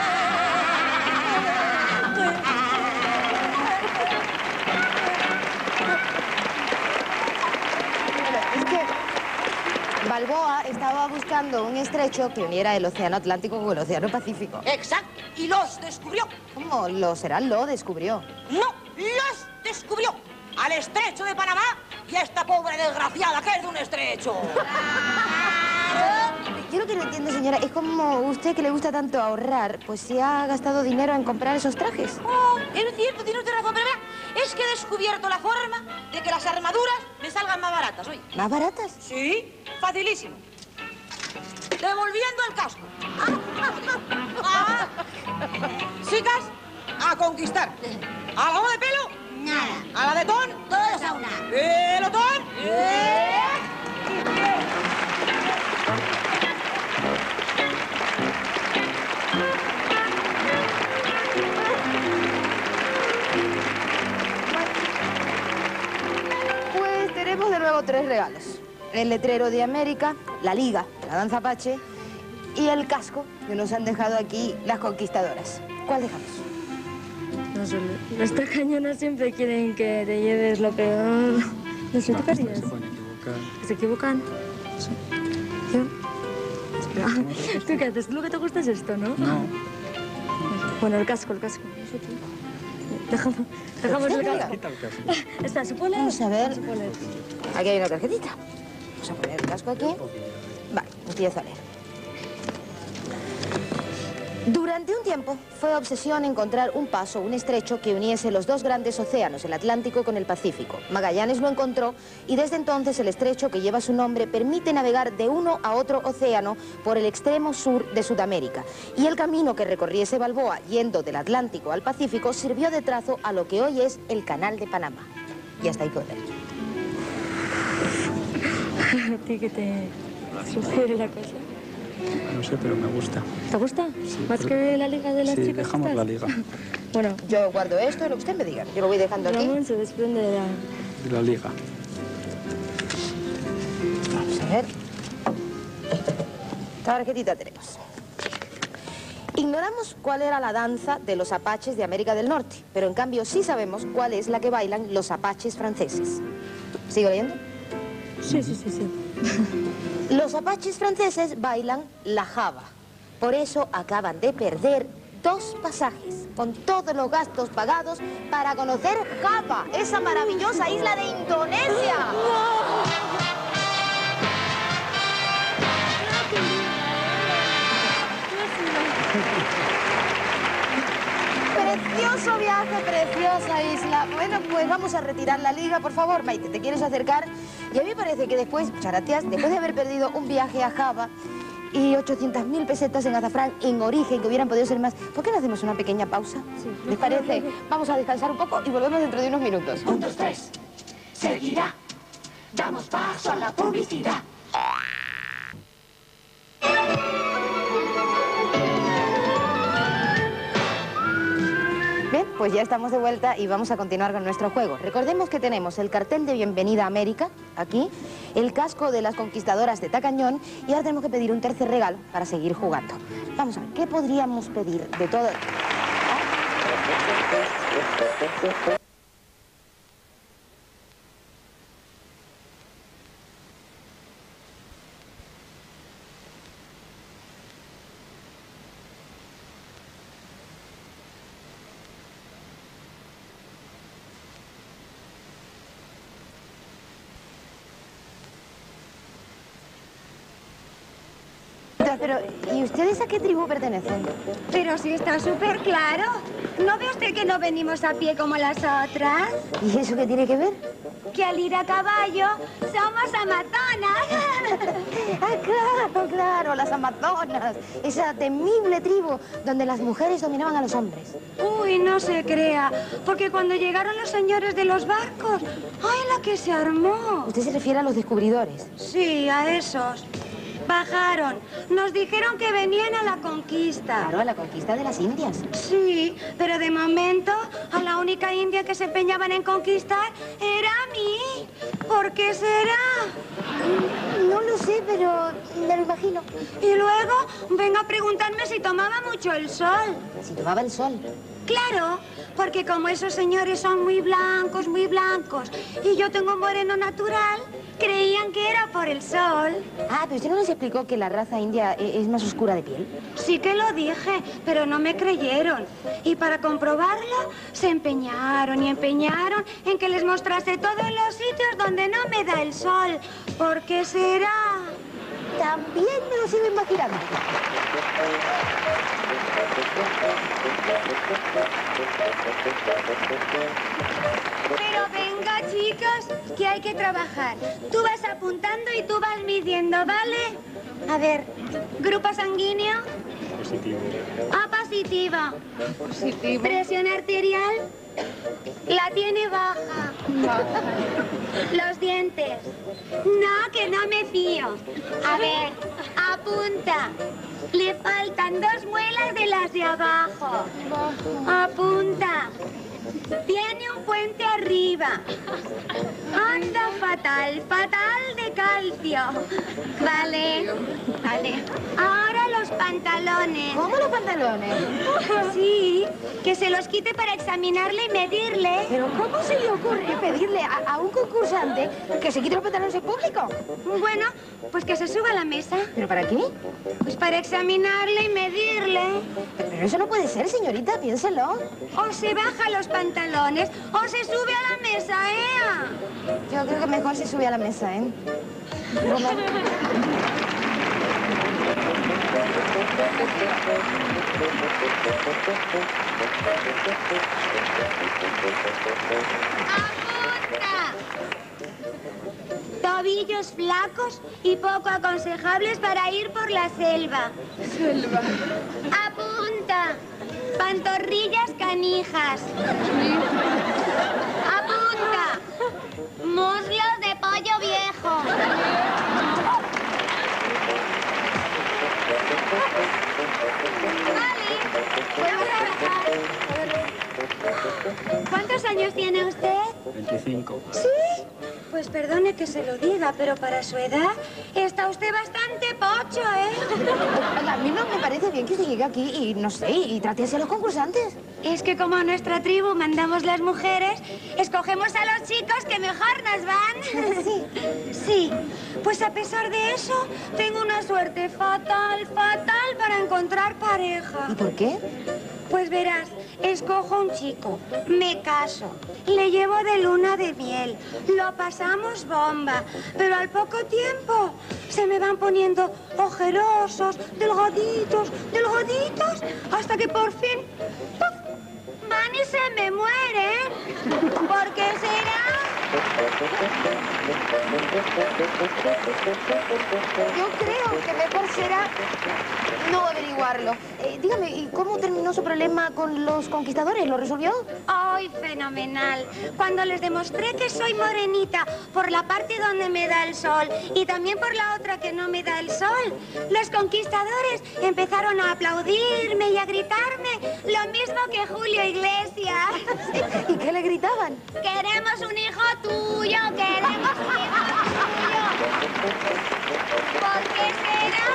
Es que Balboa estaba buscando un estrecho que uniera el océano Atlántico con el océano Pacífico. Exacto, y los descubrió. ¿Cómo lo será? Lo descubrió. No, los descubrió. Al estrecho de Panamá y a esta pobre desgraciada que es de un estrecho. Yo lo que no entiendo, señora, es como usted que le gusta tanto ahorrar, pues se ha gastado dinero en comprar esos trajes. Oh, es cierto, tiene usted razón, pero vea, es que he descubierto la forma de que las armaduras me salgan más baratas, oye. ¿Más baratas? Sí, facilísimo. Devolviendo el casco. Chicas, a conquistar. ¿A la de pelo? Nada. ¿A la de ton? Todos a una. ¿Pelotón? llevo 3 regalos. El letrero de América, la liga, la danza apache y el casco que nos han dejado aquí las conquistadoras. ¿Cuál dejamos? No sé, los tacañonas siempre quieren que te lleves lo peor. No sé, ¿tú qué harías? ¿Se equivocan? Sí. ¿Yo? Espera, ¿tú qué haces? Lo que te gusta es esto, ¿no? No. Bueno, el casco, el casco. Dejamos el casco. Quita el casco. Está, ¿se puede leer? Vamos a ver. ¿Se puede leer? Aquí hay una tarjetita. Vamos a poner el casco aquí. Vale, empiezo a leer. Durante un tiempo fue obsesión encontrar un paso, un estrecho que uniese los 2 grandes océanos, el Atlántico con el Pacífico. Magallanes lo encontró y desde entonces el estrecho que lleva su nombre permite navegar de uno a otro océano por el extremo sur de Sudamérica. Y el camino que recorriese Balboa yendo del Atlántico al Pacífico sirvió de trazo a lo que hoy es el Canal de Panamá. Y hasta ahí puedo leer. ¿A ti qué te sugiere la cosa? No sé, pero me gusta. ¿Te gusta? Sí, ¿Más que la liga de las sí, chicas? dejamos la liga. Bueno, yo guardo esto, lo que usted me diga. Yo lo voy dejando aquí. Ramón se desprende de la... De la liga. Vamos a ver. Tarjetita tenemos. Ignoramos cuál era la danza de los apaches de América del Norte, pero en cambio sí sabemos cuál es la que bailan los apaches franceses. ¿Sigo leyendo? Sí, sí, sí, sí. Los apaches franceses bailan la java. Por eso acaban de perder 2 pasajes, con todos los gastos pagados, para conocer Java, esa maravillosa isla de Indonesia. Precioso viaje, preciosa isla. Bueno, pues vamos a retirar la liga, por favor. Maite, ¿te quieres acercar? Y a mí me parece que después, charateas, después de haber perdido un viaje a Java y 800.000 pesetas en azafrán en origen, que hubieran podido ser más, ¿por qué no hacemos una pequeña pausa? Sí. ¿Les parece? Vamos a descansar un poco y volvemos dentro de unos minutos. 1, 2, 3. Seguirá. Damos paso a la publicidad. Bien, pues ya estamos de vuelta y vamos a continuar con nuestro juego. Recordemos que tenemos el cartel de Bienvenida a América, aquí, el casco de las conquistadoras de Tacañón y ahora tenemos que pedir un tercer regalo para seguir jugando. Vamos a ver, ¿qué podríamos pedir de todo? Pero, ¿y ustedes a qué tribu pertenecen? Pero si está súper claro. ¿No ve usted que no venimos a pie como las otras? ¿Y eso qué tiene que ver? Que al ir a caballo somos amazonas. Ah, claro, las amazonas. Esa temible tribu donde las mujeres dominaban a los hombres. Uy, no se crea. Porque cuando llegaron los señores de los barcos, ¡ay, la que se armó! ¿Usted se refiere a los descubridores? Sí, a esos. Bajaron. Nos dijeron que venían a la conquista. Claro, a la conquista de las Indias. Sí, pero de momento a la única india que se empeñaban en conquistar era a mí. ¿Por qué será? No lo sé, pero me lo imagino. Y luego venga a preguntarme si tomaba mucho el sol. Si tomaba el sol. Claro, porque como esos señores son muy blancos, y yo tengo un moreno natural, creían que era por el sol. Ah, pero usted no les explicó que la raza india es más oscura de piel. Sí que lo dije, pero no me creyeron. Y para comprobarlo, se empeñaron y empeñaron en que les mostrase todos los sitios donde no me da el sol. ¿Por qué será? También me lo sigo imaginando. Pero venga, chicos, que hay que trabajar. Tú vas apuntando y tú vas midiendo, ¿vale? A ver, grupo sanguíneo. Positivo. A positiva. Positivo. Presión arterial. La tiene baja. Los dientes. No, que no me fío. A ver, apunta. Le faltan 2 muelas de las de abajo. Apunta. Tiene un puente arriba. Anda fatal. fatal, fatal de calcio. Vale, vale. Ahora los pantalones. ¿Cómo los pantalones? Sí, que se los quite para examinarle y medirle. ¿Pero cómo se le ocurre pedirle a un concursante que se quite los pantalones en público? Bueno, pues que se suba a la mesa. ¿Pero para qué? Pues para examinarle y medirle. Pero eso no puede ser, señorita, piénselo. O se baja los pantalones o se sube a la mesa, ¿eh? Yo creo que mejor se sube a la mesa, ¿eh? ¡Apunta! Tobillos flacos y poco aconsejables para ir por la selva. Selva. ¡Apunta! Pantorrillas canijas. ¡Apunta! Muslos de pollo viejo. Vale, podemos trabajar. ¿Cuántos años tiene usted? 25. ¿Sí? Pues perdone que se lo diga, pero para su edad está usted bastante pocho, ¿eh? A mí no me parece bien que se llegue aquí y, no sé, y trate así a los concursantes. Es que como a nuestra tribu mandamos las mujeres, escogemos a los chicos que mejor nos van. Sí. Sí. Pues a pesar de eso, tengo una suerte fatal, fatal para encontrar pareja. ¿Y por qué? Pues verás, escojo un chico, me caso, le llevo de luna de miel, lo pasamos bomba, pero al poco tiempo se me van poniendo ojerosos, delgaditos, delgaditos, hasta que por fin, ¡puf!, van y se me mueren. ¿Por qué será? Yo creo que mejor será no averiguarlo. Dígame, ¿y cómo terminó su problema con los conquistadores? ¿Lo resolvió? ¡Ay, fenomenal! Cuando les demostré que soy morenita por la parte donde me da el sol y también por la otra que no me da el sol, los conquistadores empezaron a aplaudirme y a gritarme lo mismo que Julio Iglesias. ¿Y qué le gritaban? ¡Queremos un hijo tuyo! ¡Queremos un hijo tuyo! ¿Por qué será?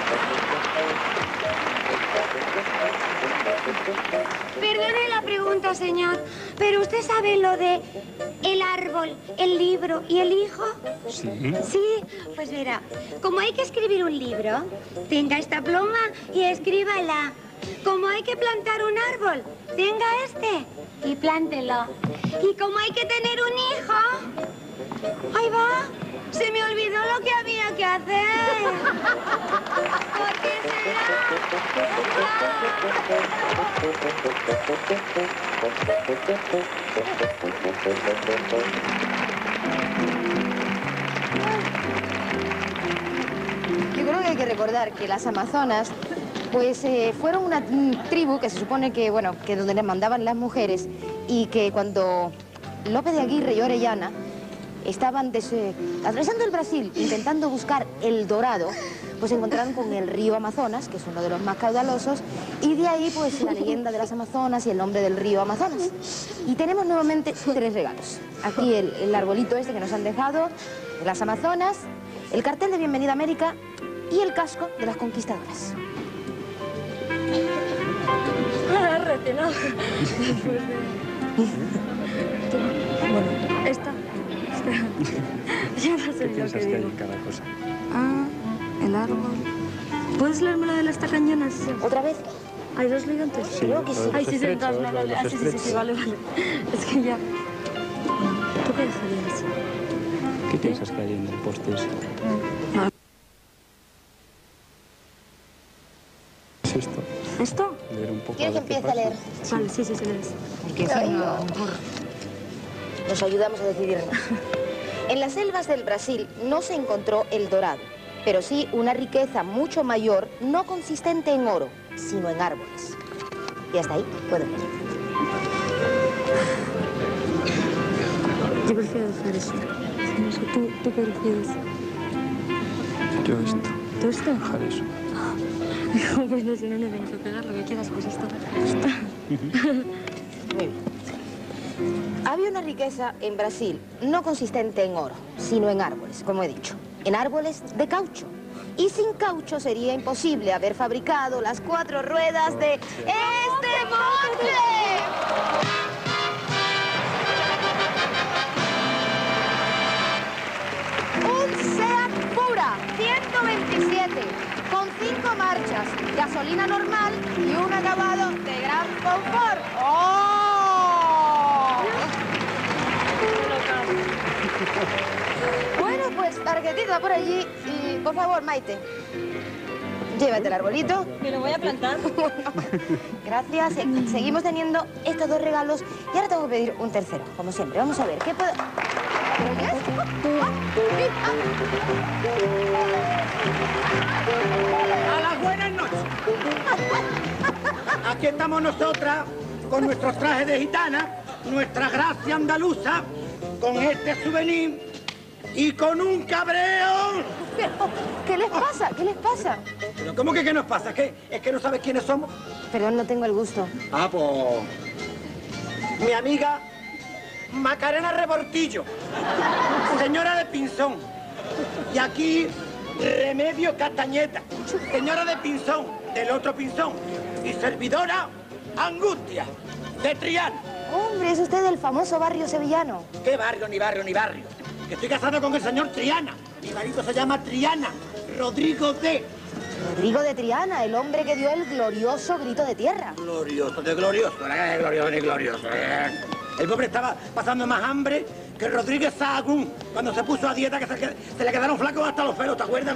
Perdone la pregunta, señor, pero ¿usted sabe lo de el árbol, el libro y el hijo? Sí. Sí, pues verá, como hay que escribir un libro, tenga esta pluma y escríbala. Como hay que plantar un árbol, tenga este y plántelo. Y como hay que tener un hijo, ahí va, se me olvidó lo que había que hacer. ¿Por qué Yo creo que hay que recordar que las amazonas pues fueron una tribu que se supone que, bueno, que donde les mandaban las mujeres y que cuando López de Aguirre y Orellana estaban atravesando el Brasil intentando buscar el dorado, pues se encontraron con el río Amazonas, que es uno de los más caudalosos, y de ahí pues la leyenda de las Amazonas y el nombre del río Amazonas. Y tenemos nuevamente 3 regalos. Aquí el arbolito este que nos han dejado, de las Amazonas, el cartel de Bienvenida a América y el casco de las conquistadoras. Agárrate, ¿no? Bueno, esta. Ya no sé ¿Qué lo piensas que que hay digo. en cada cosa? Ah, el árbol. ¿Puedes leerme la de las tacañonas? ¿Otra vez? ¿Hay 2 ligantes? Sí, Creo que lo de sí. los Ay, sí, estrechos, sentados, no, lo de vale. los Ah, sí, estrechos. sí, vale, vale. Es que ya... ¿Tú qué dejarías? ¿Qué piensas que hay en el poste ese? ¿Es esto? ¿Esto? Leer un poco. ¿Quieres que empiece a leer? Vale, sí, lees. Porque así nos ayudamos a decidirnos. En las selvas del Brasil no se encontró el dorado, pero sí una riqueza mucho mayor, no consistente en oro, sino en árboles. Y hasta ahí puedo leer. Yo prefiero dejar eso. No sé, ¿tú qué prefieres? Yo esto. ¿Tú esto? Dejar eso. Pues no, si no, no tengo que pegar lo que quieras, pues esto. Muy bien. Había una riqueza en Brasil, no consistente en oro, sino en árboles, como he dicho. En árboles de caucho. Y sin caucho sería imposible haber fabricado las 4 ruedas de este monte. Un Seat Pura 127 con 5 marchas, gasolina normal y un acabado de gran confort. ¡Oh! Bueno, pues tarjetita por allí y, por favor, Maite, llévate el arbolito. Me lo voy a plantar. Gracias. Seguimos teniendo estos 2 regalos y ahora tengo que pedir un tercero, como siempre. Vamos a ver, ¿qué puedo...? A las buenas noches. Aquí estamos nosotras con nuestros trajes de gitana, nuestra gracia andaluza, con este souvenir y con un cabreo. ¿Qué les pasa? ¿Qué les pasa? ¿Pero cómo que qué nos pasa? ¿Es que no sabes quiénes somos? Perdón, no tengo el gusto. Ah, pues... Mi amiga Macarena Rebortillo, señora de Pinzón. Y aquí Remedio Castañeta, señora de Pinzón, del otro Pinzón. Y servidora Angustia, de Triana. Hombre, es usted del famoso barrio sevillano. ¿Qué barrio, ni barrio, ni barrio? Que estoy casado con el señor Triana. Mi marido se llama Triana, Rodrigo de... Rodrigo de Triana, el hombre que dio el glorioso grito de tierra. Glorioso, de glorioso, ¿verdad? Glorioso ni glorioso. El pobre estaba pasando más hambre que Rodríguez Sahagún cuando se puso a dieta, que se le quedaron flacos hasta los pelos, ¿te acuerdas?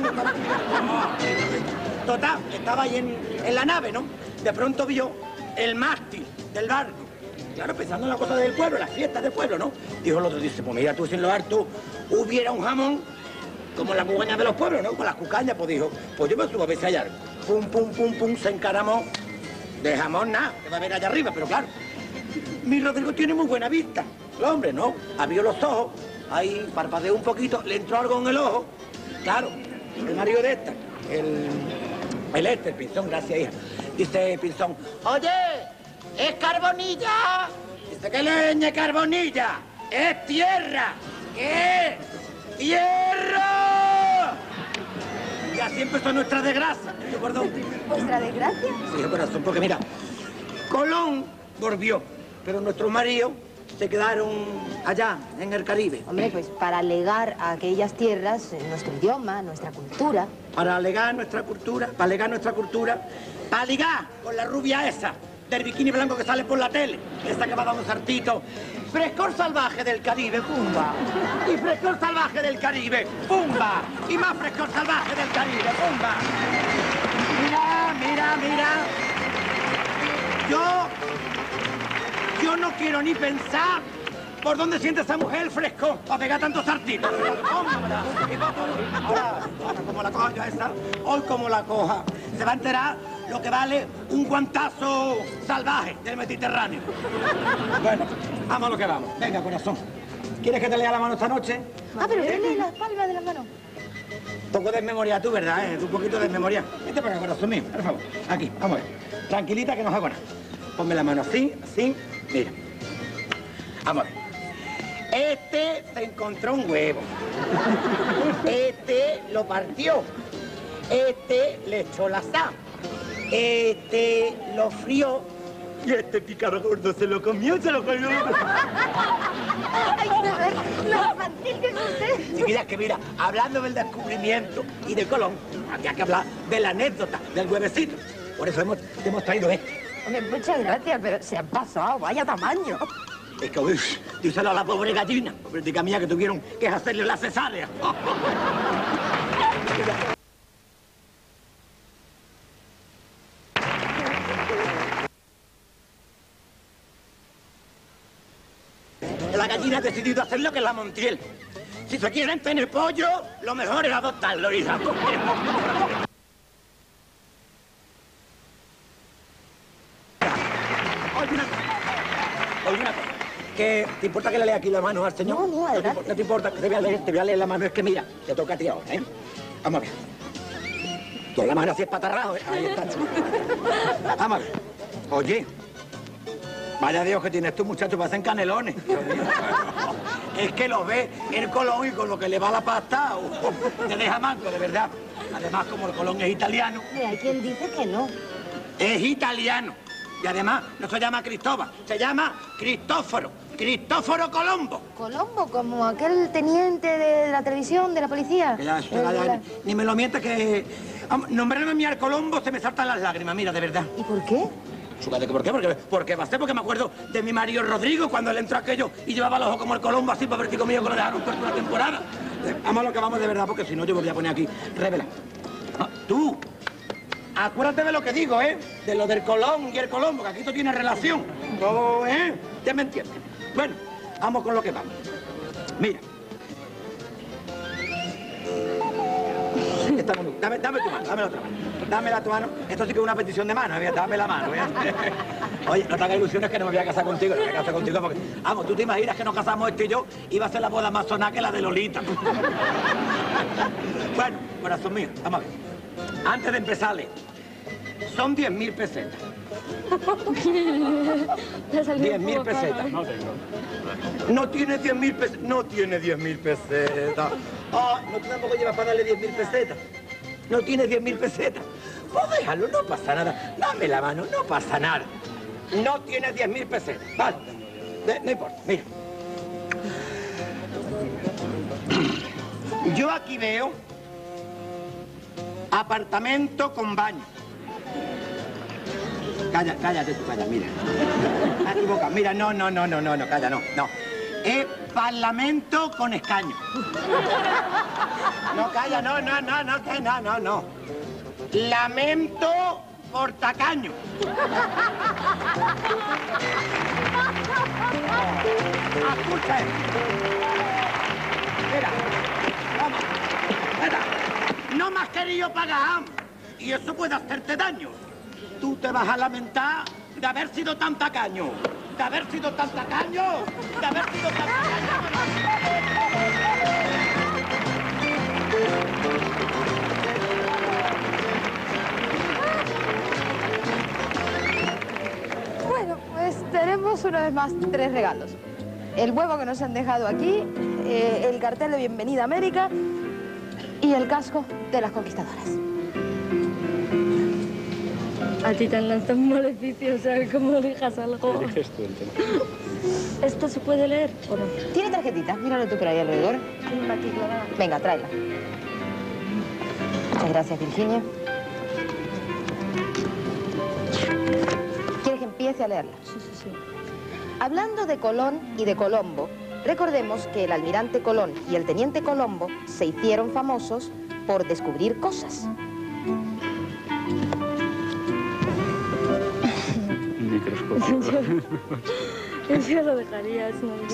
Total, estaba ahí en la nave, ¿no? De pronto vio el mástil del barco. Claro, pensando en la cosa del pueblo, las fiestas del pueblo, ¿no? Dijo el otro, dice, pues mira, tú si en lo harto hubiera un jamón como las cucañas de los pueblos, ¿no? Con las cucañas, pues dijo, pues yo me subo a ver si hay algo. Pum, pum, pum, pum, se encaramó. De jamón nada, que va a ver allá arriba, pero claro. Mi Rodrigo tiene muy buena vista. El hombre, ¿no? Abrió los ojos, ahí parpadeó un poquito, le entró algo en el ojo. Claro, el marido de esta, el Pinzón, gracias, hija. Dice Pinzón, oye, es carbonilla. Dice, ¿qué leña es carbonilla? Es tierra. ¿Qué? ¡Tierra! Y así empezó nuestra desgracia. ¿Te acuerdas? ¿Vuestra desgracia? Sí, corazón, porque mira, Colón volvió, pero nuestros maridos se quedaron allá, en el Caribe. Hombre, pues para legar a aquellas tierras nuestro idioma, nuestra cultura. Para legar nuestra cultura, para ligar con la rubia esa, del bikini blanco que sale por la tele, esa que va dando saltitos. Frescor salvaje del Caribe, pumba. Y frescor salvaje del Caribe, pumba. Y más frescor salvaje del Caribe, pumba. Mira. Yo no quiero ni pensar por dónde siente esa mujer el fresco para pegar tantos saltitos. Ahora, como la coja yo esa, hoy como la coja, se va a enterar lo que vale un guantazo salvaje del Mediterráneo. Bueno, vamos a lo que vamos. Venga, corazón. ¿Quieres que te lea la mano esta noche? Ah, pero dale las palmas de la mano. Un poco de memoria tú, ¿verdad? Un poquito de memoria. Vete para acá, corazón mío, por favor. Aquí, vamos a ver. Tranquilita que no hago nada. Ponme la mano así, así. Mira. Vamos a ver. Este se encontró un huevo. Este lo partió. Este le echó la sal. Este lo frió. Y este pícaro gordo se lo comió. Ay, lo infantil que es usted. Sí, mira, hablando del descubrimiento y de Colón, había que hablar de la anécdota, del huevecito. Por eso te hemos traído este. Hombre, muchas gracias, pero se han pasado, vaya tamaño. Es que, uy, díselo a la pobre gallina, pobrecita mía, que tuvieron que hacerle la cesárea. La gallina ha decidido hacer lo que es la Montiel. Si se quieren tener pollo, lo mejor es adoptarlo, hija. Oye, una cosa. ¿Te importa que le lea aquí la mano al señor? No, adelante. No te importa, te voy a leer la mano. Es que mira, te toca a ti ahora, ¿eh? Vamos a ver. Con la mano así espatarrado, ¿eh? Ahí está. Vamos a ver. Oye, Vaya Dios que tienes tú, muchacho, parecen canelones. Es que lo ves el Colón y con lo que le va la pasta, te deja manco, de verdad. Además, como el Colón es italiano... Hay quien dice que no. Es italiano. Y además, no se llama Cristóbal, se llama Cristóforo. Cristóforo Colombo. Colombo, como aquel teniente de la televisión, de la policía. Ni me lo mientas que... Nombrarme a mí al Colombo se me saltan las lágrimas, mira, de verdad. ¿Y por qué? ¿Por qué? Porque me acuerdo de mi marido Rodrigo cuando él entró aquello y llevaba el ojo como el Colombo así para ver si conmigo que lo dejaron por una temporada. Vamos a lo que vamos de verdad, porque si no yo voy a poner aquí. Revela. Tú, acuérdate de lo que digo, ¿eh? De lo del Colón y el Colombo, que aquí esto tiene relación. Todo, ¿eh? Ya me entiendes. Bueno, vamos con lo que vamos. Mira. Dame tu mano, dame la otra mano. Dame la tu mano. Esto sí que es una petición de mano, dame la mano. Oye, no te hagas ilusiones que no me voy a casar contigo, no me voy a casar contigo porque... Vamos, tú te imaginas que nos casamos este y yo y va a ser la boda más sonada que la de Lolita. Bueno, corazón mío, vamos a ver. Antes de empezarle, son 10.000 pesetas. 10.000 pesetas. No tengo. No tiene 10.000 pesetas. No tiene 10.000 pesetas. Ah, no tú tampoco llevas para darle 10.000 pesetas. No tiene 10.000 pesetas. Pues déjalo, no pasa nada. Dame la mano, no pasa nada. No tiene 10.000 pesetas. Vale. No importa, mira. Yo aquí veo apartamento con baño. Cállate tú, calla, mira. Me equivoca, mira, no, calla, no. Es parlamento con escaño. No, calla, no. Lamento por tacaño. Escucha. Mira, vamos. Mira, no me has querido pagar y eso puede hacerte daño. Tú te vas a lamentar de haber sido tan tacaño. De haber sido tan tacaño. Bueno, pues tenemos una vez más 3 regalos. El huevo que nos han dejado aquí, el cartel de Bienvenida a América y el casco de las conquistadoras. A ti te han lanzado un maleficio, ¿sabes cómo elijas algo? Eliges tú, entonces. ¿Esto se puede leer o no? ¿Tiene tarjetita? Míralo tú por ahí alrededor. Tiene una titular. Venga, tráela. Muchas gracias, Virginia. ¿Quieres que empiece a leerla? Sí. Hablando de Colón y de Colombo, recordemos que el almirante Colón y el teniente Colombo se hicieron famosos por descubrir cosas. Yo lo dejaría, es una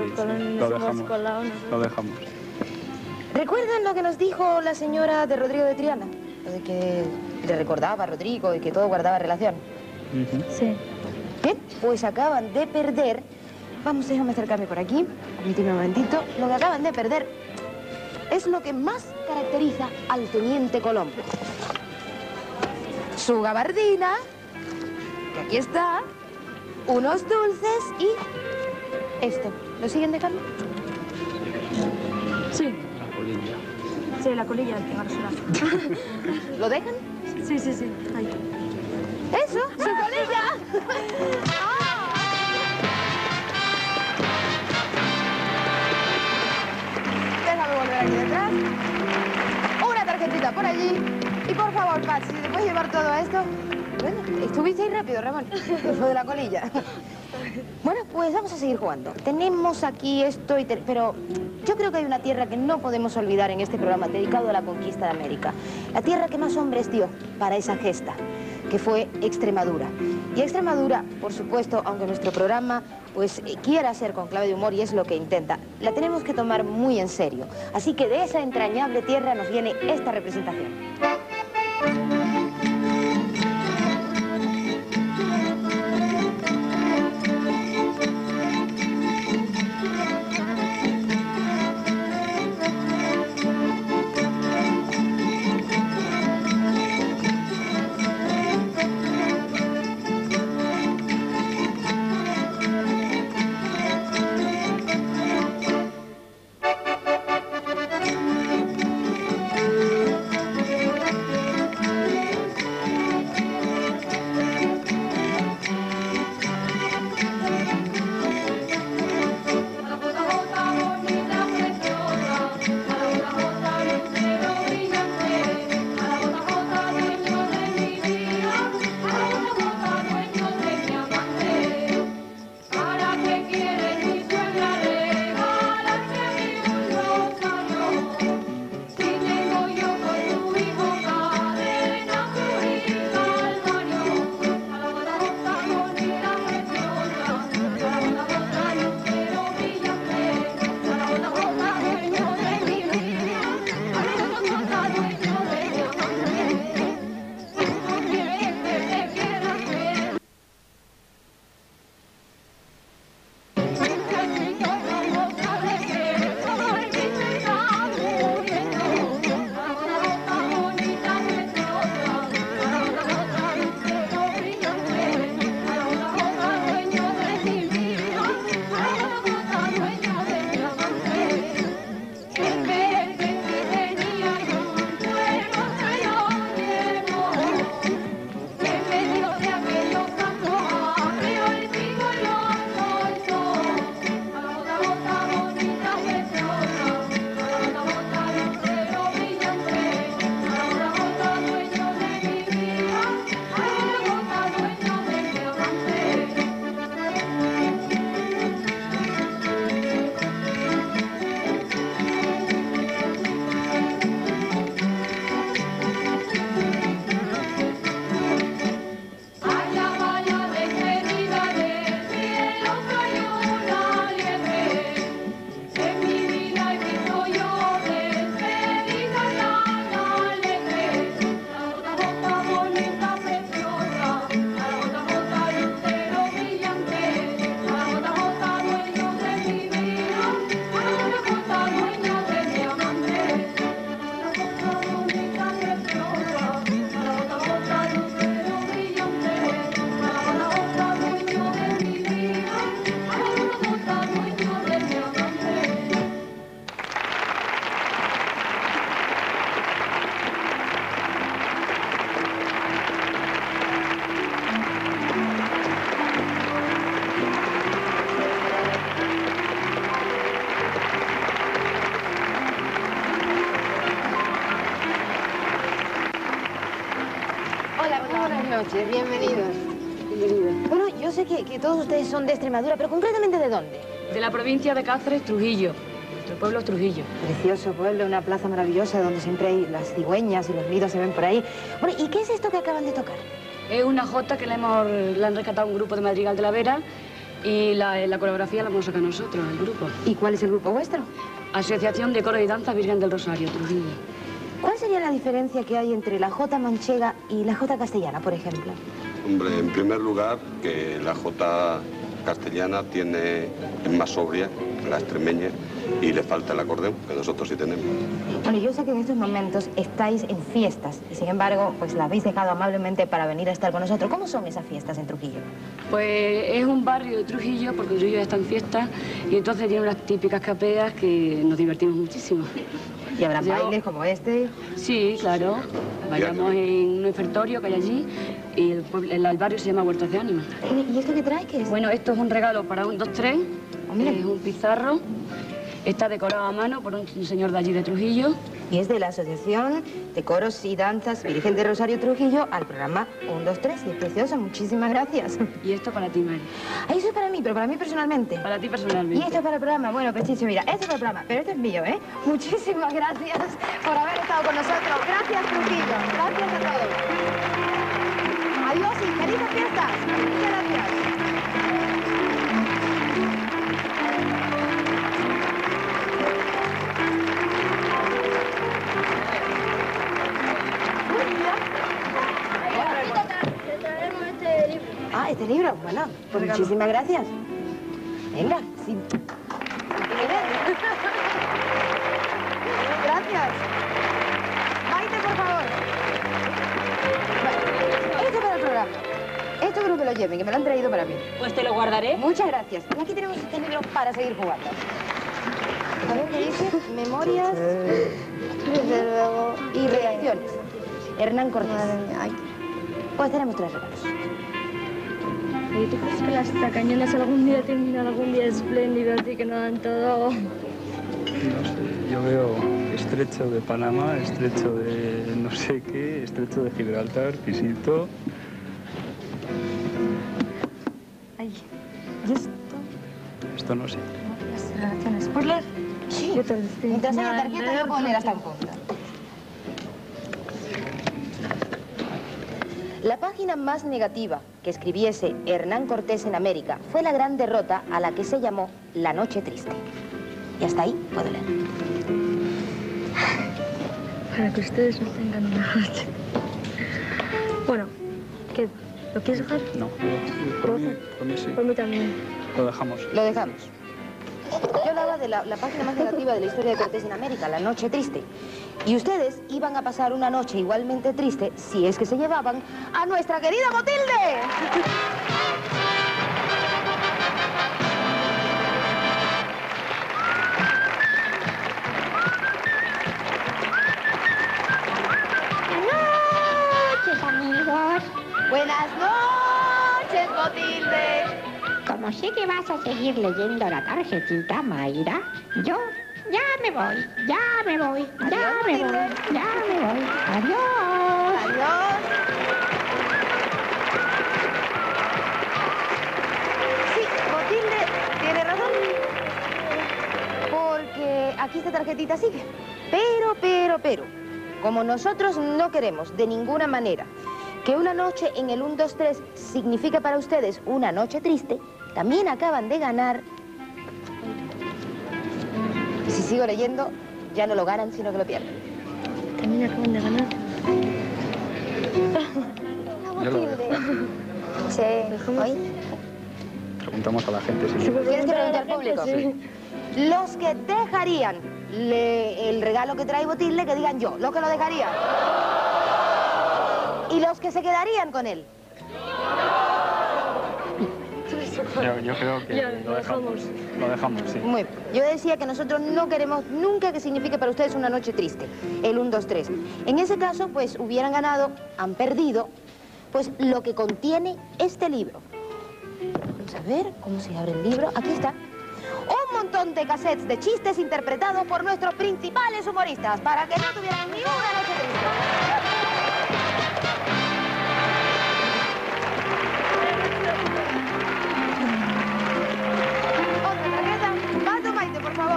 lo dejamos. ¿Recuerdan lo que nos dijo la señora de Rodrigo de Triana? Lo de que le recordaba a Rodrigo y que todo guardaba relación. Sí. Bien, pues acaban de perder... Vamos, déjame acercarme por aquí. Permíteme un momentito. Lo que acaban de perder es lo que más caracteriza al teniente Colombo. Su gabardina, que aquí está, unos dulces y esto. ¿Lo siguen dejando? Sí. La colilla. Sí, la colilla del cigarro. ¿Lo dejan? Sí. Ahí. ¡Eso! ¡Su colilla! Déjame volver aquí detrás. Una tarjetita por allí. Y por favor, Pat, si te puedes llevar todo esto... Bueno, estuviste ahí rápido, Ramón. Eso de la colilla. Bueno, pues vamos a seguir jugando. Tenemos aquí esto, pero yo creo que hay una tierra que no podemos olvidar en este programa dedicado a la conquista de América. La tierra que más hombres dio para esa gesta, que fue Extremadura. Y Extremadura, por supuesto, aunque nuestro programa pues quiera ser con clave de humor y es lo que intenta, la tenemos que tomar muy en serio. Así que de esa entrañable tierra nos viene esta representación. noches, bienvenidos. Bueno, yo sé que todos ustedes son de Extremadura, pero concretamente ¿de dónde? De la provincia de Cáceres, Trujillo. Nuestro pueblo es Trujillo. Precioso pueblo, una plaza maravillosa donde siempre hay las cigüeñas y los nidos se ven por ahí. Bueno, ¿y qué es esto que acaban de tocar? Es una jota que la han rescatado un grupo de Madrigal de la Vera y la coreografía la hemos sacado nosotros, el grupo. ¿Y cuál es el grupo vuestro? Asociación de Coro y Danza Virgen del Rosario, Trujillo. ¿Cuál sería la diferencia que hay entre la jota manchega y la jota castellana, por ejemplo? Hombre, en primer lugar, que la jota castellana es más sobria, la extremeña, y le falta el acordeón, que nosotros sí tenemos. Bueno, yo sé que en estos momentos estáis en fiestas y, sin embargo, pues la habéis dejado amablemente para venir a estar con nosotros. ¿Cómo son esas fiestas en Trujillo? Pues es un barrio de Trujillo, porque Trujillo está en fiesta, y entonces tiene unas típicas capeas que nos divertimos muchísimo. ¿Y habrá bailes como este? Sí, claro. Bailamos en un ofertorio que hay allí y el barrio se llama Huertas de Ánima. ¿Y esto qué trae? ¿Qué es? Bueno, esto es un regalo para un 2-3. Es un pizarro. Está decorado a mano por un señor de allí de Trujillo. Y es de la Asociación de Coros y Danzas Virgen de Rosario Trujillo al programa 1, 2, 3. Y es precioso, muchísimas gracias. Y esto para ti, Mari. Ah, eso es para mí, pero para mí personalmente. Para ti personalmente. Y esto es para el programa. Bueno, Pechicho, mira, esto es para el programa, pero esto es mío, ¿eh? Muchísimas gracias por haber estado con nosotros. Gracias, Trujillo. Gracias a todos. Adiós y felices fiestas. Muchas gracias. Ah, este libro. Bueno, pues muchísimas gracias. Venga, sí. Gracias. Maite, por favor. Esto para el programa. Esto creo que lo lleven, que me lo han traído para mí. Pues te lo guardaré. Muchas gracias. Y aquí tenemos este libro para seguir jugando. A ver qué dice. Memorias, desde luego, y reacciones. Hernán Cortés. Pues tenemos 3 regalos. ¿Y tú crees que las tacañonas algún día tienen algún día espléndido, así que no dan todo? No sé, yo veo estrecho de Panamá, estrecho de no sé qué, estrecho de Gibraltar, pisito. Ay, ¿y esto? Esto no sé. Las relaciones. ¿Por leer? Sí. Yo te lo estoy Mientras haya tarjeta, yo puedo leer hasta en contra. La página más negativa que escribiese Hernán Cortés en América fue la gran derrota a la que se llamó La Noche Triste. Y hasta ahí puedo leer. Para que ustedes no tengan una noche. Bueno, ¿qué? ¿Lo quieres dejar? No, por mí sí. Por mí también. Lo dejamos. Lo dejamos. Yo hablaba de la página más negativa de la historia de Cortés en América, La Noche Triste. Y ustedes iban a pasar una noche igualmente triste si es que se llevaban a nuestra querida Botilde. Buenas noches, amigos. Buenas noches, Botilde. Como sé que vas a seguir leyendo la tarjetita, Mayra, yo ya me voy, ya me voy, ya me voy, ya me voy. Adiós. Adiós. Sí, Botilde tiene razón. Porque aquí esta tarjetita sigue. Pero, como nosotros no queremos de ninguna manera que una noche en el 1, 2, 3 signifique para ustedes una noche triste, también acaban de ganar. Y si sigo leyendo, ya no lo ganan, sino que lo pierden. También acaban de ganar. Yo lo dejo. Sí, ¿hoy? Preguntamos a la gente si ¿Tienes que preguntar al público? Sí. Los que dejarían el regalo que trae Botilde, que digan yo, los que lo dejarían. Y los que se quedarían con él. Yo creo que lo dejamos. Lo dejamos, sí. Muy bien. Yo decía que nosotros no queremos nunca que signifique para ustedes una noche triste, el 1, 2, 3. En ese caso, pues, hubieran ganado, han perdido, pues, lo que contiene este libro. Vamos a ver cómo se abre el libro. Aquí está. Un montón de cassettes de chistes interpretados por nuestros principales humoristas, para que no tuvieran ni una noche triste.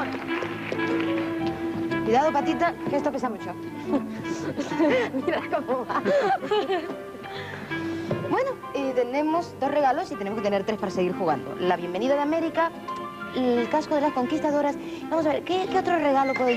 favor. Cuidado, Patita, que esto pesa mucho. Mira cómo va. Bueno, tenemos 2 regalos y tenemos que tener 3 para seguir jugando. La bienvenida de América, el casco de las conquistadoras. Vamos a ver, ¿qué otro regalo puedo yo...?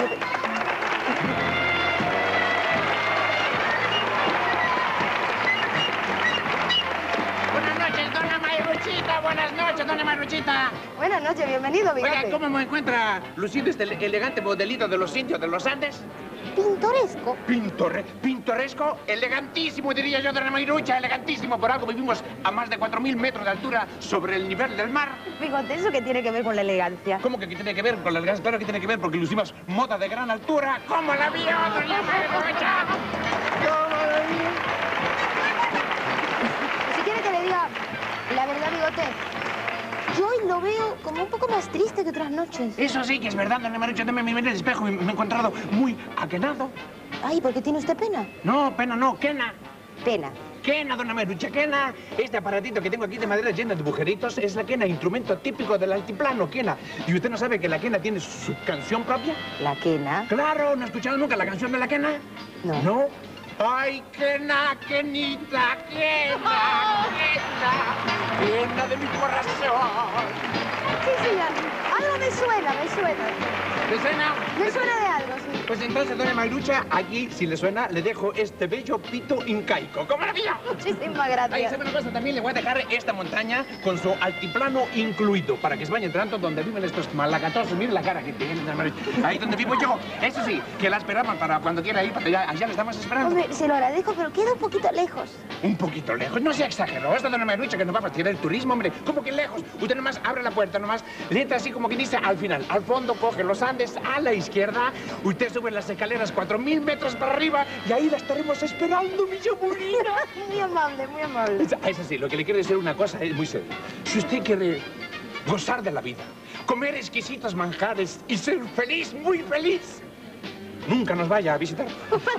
Buenas noches, dona Mayruchita. Buenas noches, dona Mayruchita. Buenas noches, bienvenido, Bigote. Oiga, ¿cómo me encuentra luciendo este elegante modelito de los indios de los Andes? Pintoresco. Pintoresco, elegantísimo, diría yo, dona Mayrucha, elegantísimo. Por algo vivimos a más de 4.000 metros de altura sobre el nivel del mar. Bigote, ¿eso qué tiene que ver con la elegancia? ¿Cómo que qué tiene que ver con la elegancia? Claro que tiene que ver porque lucimos moda de gran altura. ¿Cómo la vio, doña Mayrucha? ¿Cómo la vio? Si quiere que le diga la verdad, Bigote, yo hoy lo veo como un poco más triste que otras noches. Eso sí que es verdad, dona Mayrucha. Me miré en el espejo y me he encontrado muy aquenado. Ay, ¿por qué tiene usted pena? No, pena no, quena. Pena. Quena, dona Mayrucha, quena. Este aparatito que tengo aquí de madera lleno de agujeritos es la quena, instrumento típico del altiplano, quena. ¿Y usted no sabe que la quena tiene su canción propia? ¿La quena? Claro, ¿no ha escuchado nunca la canción de la quena? No. ¿No? Ay, quena, quenita, quena, quena de mi corazón. Sí, señor. Algo me suena. ¿Le suena? Me suena de algo, sí. Pues entonces, dona Mayrucha, aquí, si le suena, le dejo este bello pito incaico. ¡Qué maravilla! Muchísimas gracias. Ahí, ¿sabe una cosa? También le voy a dejar esta montaña con su altiplano incluido, para que se vaya entrando donde viven estos malagatosos. Mire la cara que tiene, dona Mayrucha. Ahí donde vivo yo. Eso sí, que la esperamos para cuando quiera ir, para allá le estamos esperando. Hombre, se lo agradezco, pero queda un poquito lejos. Un poquito lejos. No sea exagerado. Esta dona Mayrucha que nos va a fastidiar el turismo, hombre. ¿Cómo que lejos? Usted nomás abre la puerta, nomás le entra así como que dice al final. Al fondo coge los Andes a la izquierda. Usted sube las escaleras 4.000 metros para arriba y ahí la estaremos esperando, mi chamurina. Muy amable, muy amable. Eso sí, lo que le quiero decir una cosa es muy serio. Si usted quiere gozar de la vida, comer exquisitos manjares y ser feliz, muy feliz, nunca nos vaya a visitar.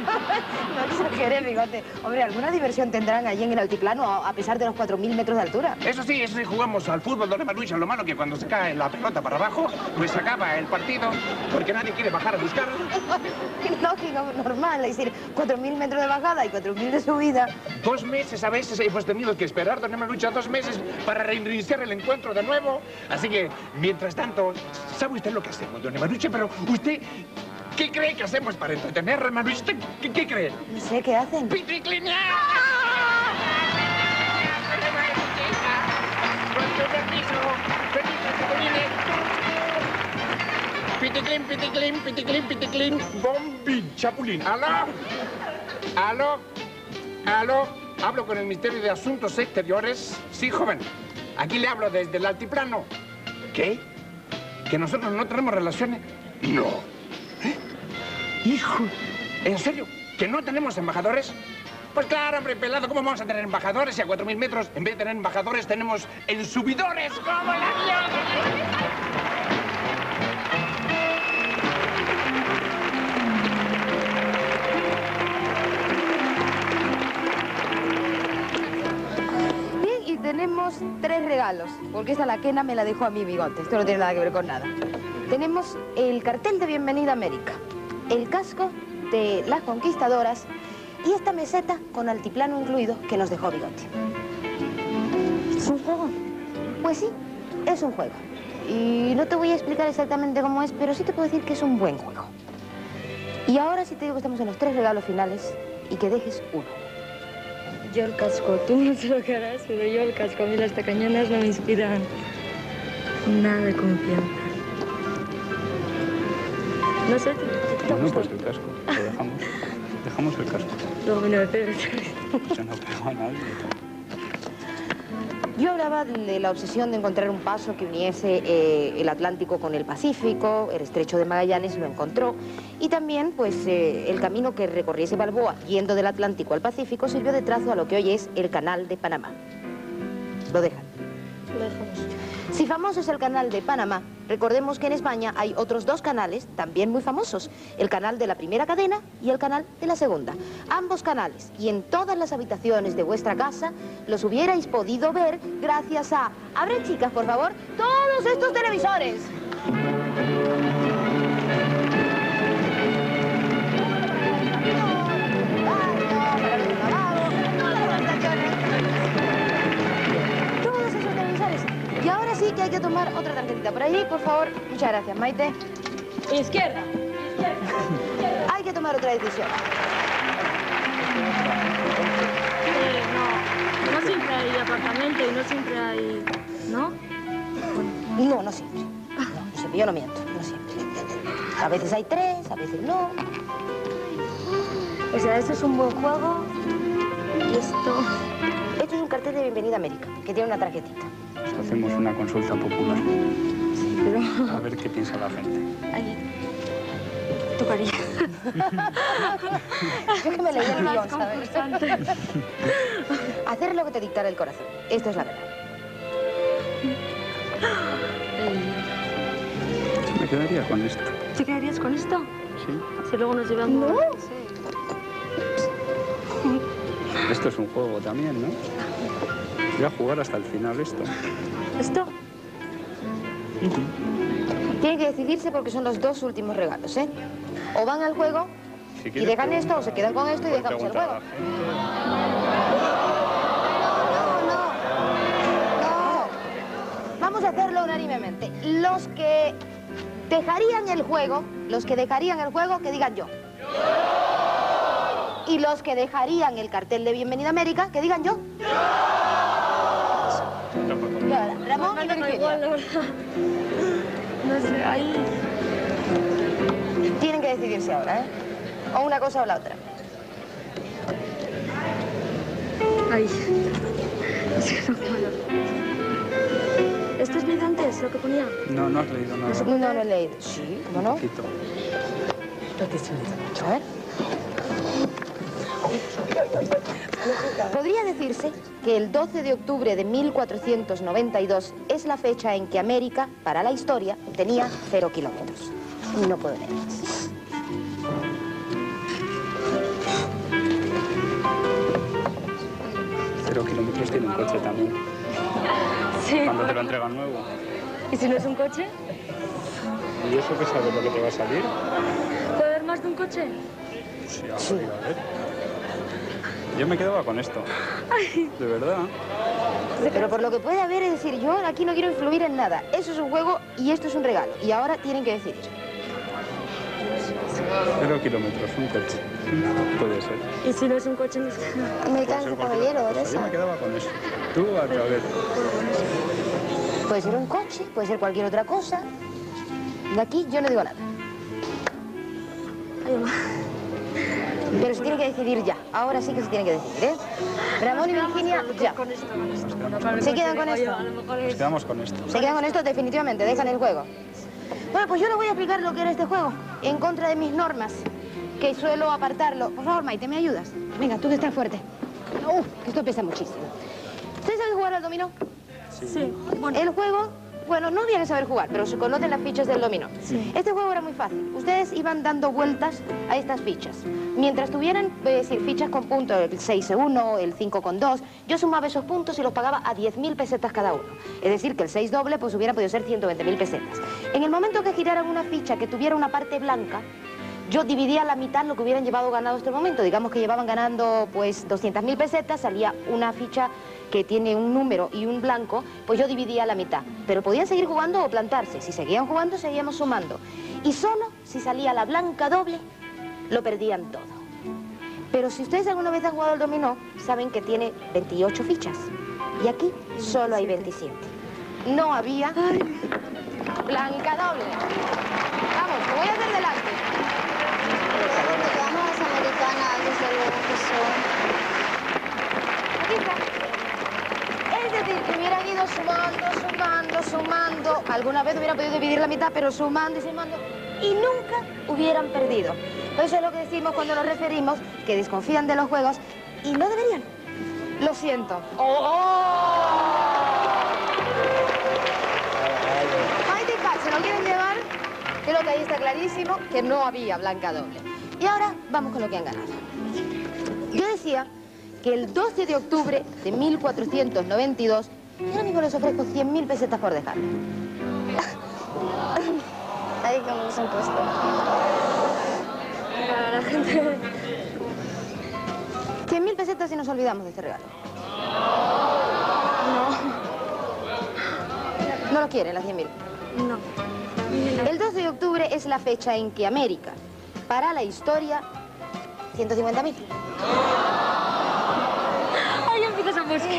No exagere, Bigote. Hombre, alguna diversión tendrán allí en el altiplano a pesar de los 4.000 metros de altura. Eso sí, jugamos al fútbol, dona Mayrucha. Lo malo que cuando se cae la pelota para abajo, pues se acaba el partido porque nadie quiere bajar a buscarlo. Lógico, normal. Es decir, 4.000 metros de bajada y 4.000 de subida. 2 meses a veces hemos tenido que esperar, dona Mayrucha, 2 meses para reiniciar el encuentro de nuevo. Así que, mientras tanto, ¿sabe usted lo que hacemos, dona Mayrucha? Pero usted... ¿qué cree que hacemos para entretener, hermano? ¿Usted qué cree? No sé, ¿qué hacen? ¡Piticlinear! Con tu permiso, piticlin, piticlin, piticlin, piticlin, bombín, chapulín. ¿Aló? ¿Aló? ¿Aló? ¿Hablo con el Ministerio de Asuntos Exteriores? Sí, joven. Aquí le hablo desde el altiplano. ¿Qué? ¿Que nosotros no tenemos relaciones? No. Hijo, ¿en serio? ¿Que no tenemos embajadores? Pues claro, hombre, pelado, ¿cómo vamos a tener embajadores si a 4.000 metros, en vez de tener embajadores, tenemos ensubidores como el avión? Bien, y tenemos 3 regalos, porque esta la quena me la dejó a mí, Bigote. Esto no tiene nada que ver con nada. Tenemos el cartel de Bienvenida a América, el casco de las conquistadoras y esta meseta con altiplano incluido que nos dejó Bigote. ¿Es un juego? Pues sí, es un juego. Y no te voy a explicar exactamente cómo es, pero sí te puedo decir que es un buen juego. Y ahora sí te digo que estamos en los 3 regalos finales y que dejes uno. Yo el casco, tú no sé lo que harás, pero yo el casco. A mí las tacañonas no me inspiran nada de confianza. No sé, ¿te Bueno, pues el casco, lo dejamos. Dejamos el casco. Luego me lo pegas. Yo no pego a nadie. Yo hablaba de la obsesión de encontrar un paso que uniese el Atlántico con el Pacífico, el Estrecho de Magallanes lo encontró, y también, pues, el camino que recorriese Balboa, yendo del Atlántico al Pacífico, sirvió de trazo a lo que hoy es el Canal de Panamá. Lo dejan. Lo dejamos. Si famoso es el Canal de Panamá, recordemos que en España hay otros 2 canales también muy famosos, el canal de la primera cadena y el canal de la segunda. Ambos canales, y en todas las habitaciones de vuestra casa, los hubierais podido ver gracias a... Abren, chicas, por favor, todos estos televisores. hay que tomar otra tarjetita. Por allí, por favor. Muchas gracias, Maite. Izquierda. Hay que tomar otra decisión. No siempre hay apartamento y no siempre hay... ¿no? No, no siempre. No siempre, yo no miento, no siempre. A veces hay 3, a veces no. O sea, este es un buen juego y esto... Esto es un cartel de Bienvenida a América, que tiene una tarjetita. Pues hacemos una consulta popular. Sí, pero... A ver qué piensa la gente. Ahí. Tocaría. Yo que me leí el guión, ¿sabes? Hacer lo que te dictara el corazón. Esto es la verdad. Me quedaría con esto. ¿Te quedarías con esto? Sí. Si luego nos llevamos... ¿No? Esto es un juego también, ¿no? Voy a jugar hasta el final esto. ¿Esto? Tienen que decidirse porque son los 2 últimos regalos, ¿eh? O van al juego Si y quieres, dejan esto, o se quedan con esto y puedes dejamos el preguntar juego. a la No. Vamos a hacerlo unánimemente. Los que dejarían el juego, que digan yo. Y los que dejarían el cartel de Bienvenida a América, que digan yo. Y ahora, Ramón y Virginia. No sé, ahí... Tienen que decidirse ahora, ¿eh? O una cosa o la otra. Ahí. ¿Esto es mi de antes, lo que ponía? No, no has leído nada. No lo he leído. Sí, ¿cómo no? Poquito. A ver. Podría decirse que el 12 de octubre de 1492 es la fecha en que América, para la historia, tenía 0 kilómetros. No puedo leer más. Cero kilómetros tiene un coche también. Sí. Cuando te lo entregan nuevo. ¿Y si no es un coche? ¿Y eso qué sabes lo que te va a salir? ¿Puede haber más de un coche? Sí, a ver. Yo me quedaba con esto. De verdad. Pero por lo que puede haber, es decir, yo aquí no quiero influir en nada. Eso es un juego y esto es un regalo. Y ahora tienen que decidir. 0 kilómetros, un coche. Puede ser. ¿Y si no es un coche? Me canso, caballero, de Yo me quedaba con eso. Tú, a ver. Puede ser un coche, puede ser cualquier otra cosa. De aquí yo no digo nada. Ay, mamá. Pero se tiene que decidir ya. Ahora sí que se tiene que decidir, ¿eh? Ramón y Virginia, ya. ¿Se quedan con esto? Nos quedamos con esto. Se quedan con esto definitivamente, dejan el juego. Bueno, pues yo les voy a explicar lo que era este juego, en contra de mis normas, que suelo apartarlo. Por favor, Maite, ¿me ayudas? Venga, tú que estás fuerte. Que esto pesa muchísimo. ¿Ustedes saben jugar al dominó? Sí. Bueno. El juego, bueno, no había que saber jugar, pero se conocen las fichas del dominó. Sí. Este juego era muy fácil. Ustedes iban dando vueltas a estas fichas. Mientras tuvieran, voy a decir, fichas con puntos, el 6-1, el 5-2, yo sumaba esos puntos y los pagaba a 10.000 pesetas cada uno. Es decir, que el 6 doble, pues hubiera podido ser 120.000 pesetas. En el momento que giraran una ficha que tuviera una parte blanca, yo dividía a la mitad lo que hubieran llevado ganado hasta el momento. Digamos que llevaban ganando, pues, 200.000 pesetas, salía una ficha que tiene un número y un blanco, pues yo dividía a la mitad. Pero podían seguir jugando o plantarse. Si seguían jugando, seguíamos sumando. Y solo si salía la blanca doble, lo perdían todo. Pero si ustedes alguna vez han jugado al dominó, saben que tiene 28 fichas. Y aquí solo hay 27. No había blanca doble. Vamos, lo voy a hacer delante. Las americanas, desde luego que son. Aquí está. Es decir, que hubieran ido sumando. Alguna vez hubieran podido dividir la mitad, pero sumando y sumando. Y nunca hubieran perdido. Eso es lo que decimos cuando nos referimos que desconfían de los juegos y no deberían. Lo siento. Maite y Pat, ¿se lo quieren llevar? Creo que ahí está clarísimo que no había blanca doble. Y ahora vamos con lo que han ganado. Yo decía que el 12 de octubre de 1492, yo ahora mismo les ofrezco 100.000 pesetas por dejarlo. Ahí como nos han puesto. Para la gente. 100.000 pesetas y nos olvidamos de este regalo. No. No lo quieren, las 100.000. No. El 12 de octubre es la fecha en que América, para la historia, 150.000. Ay, empiezas a buscar.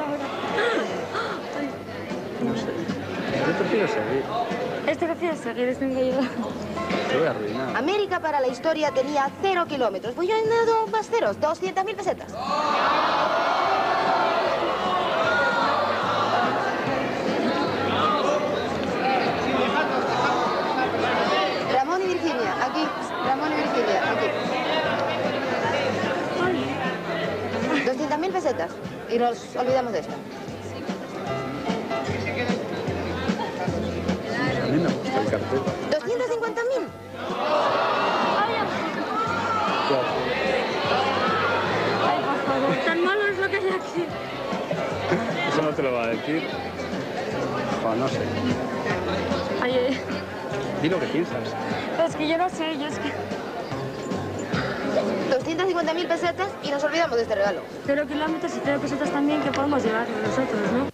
No sé. Yo prefiero seguir. Este prefiero seguir, este me ayuda. Te voy a arruinar. América para la historia tenía 0 kilómetros. Pues yo he dado más ceros, 200.000 pesetas. Ramón y Virginia, aquí. Ramón y Virginia, aquí. 200.000 pesetas. Y nos olvidamos de esto. A mí me gusta el cartel. 250.000. Ay, por favor, tan malo es lo que hay aquí. Eso no te lo va a decir. O no sé. Ay, Di lo que piensas. es que yo no sé, yo es que... 250.000 pesetas y nos olvidamos de este regalo. 0 kilómetros y 0 pesetas también que podemos llevar nosotros, ¿no?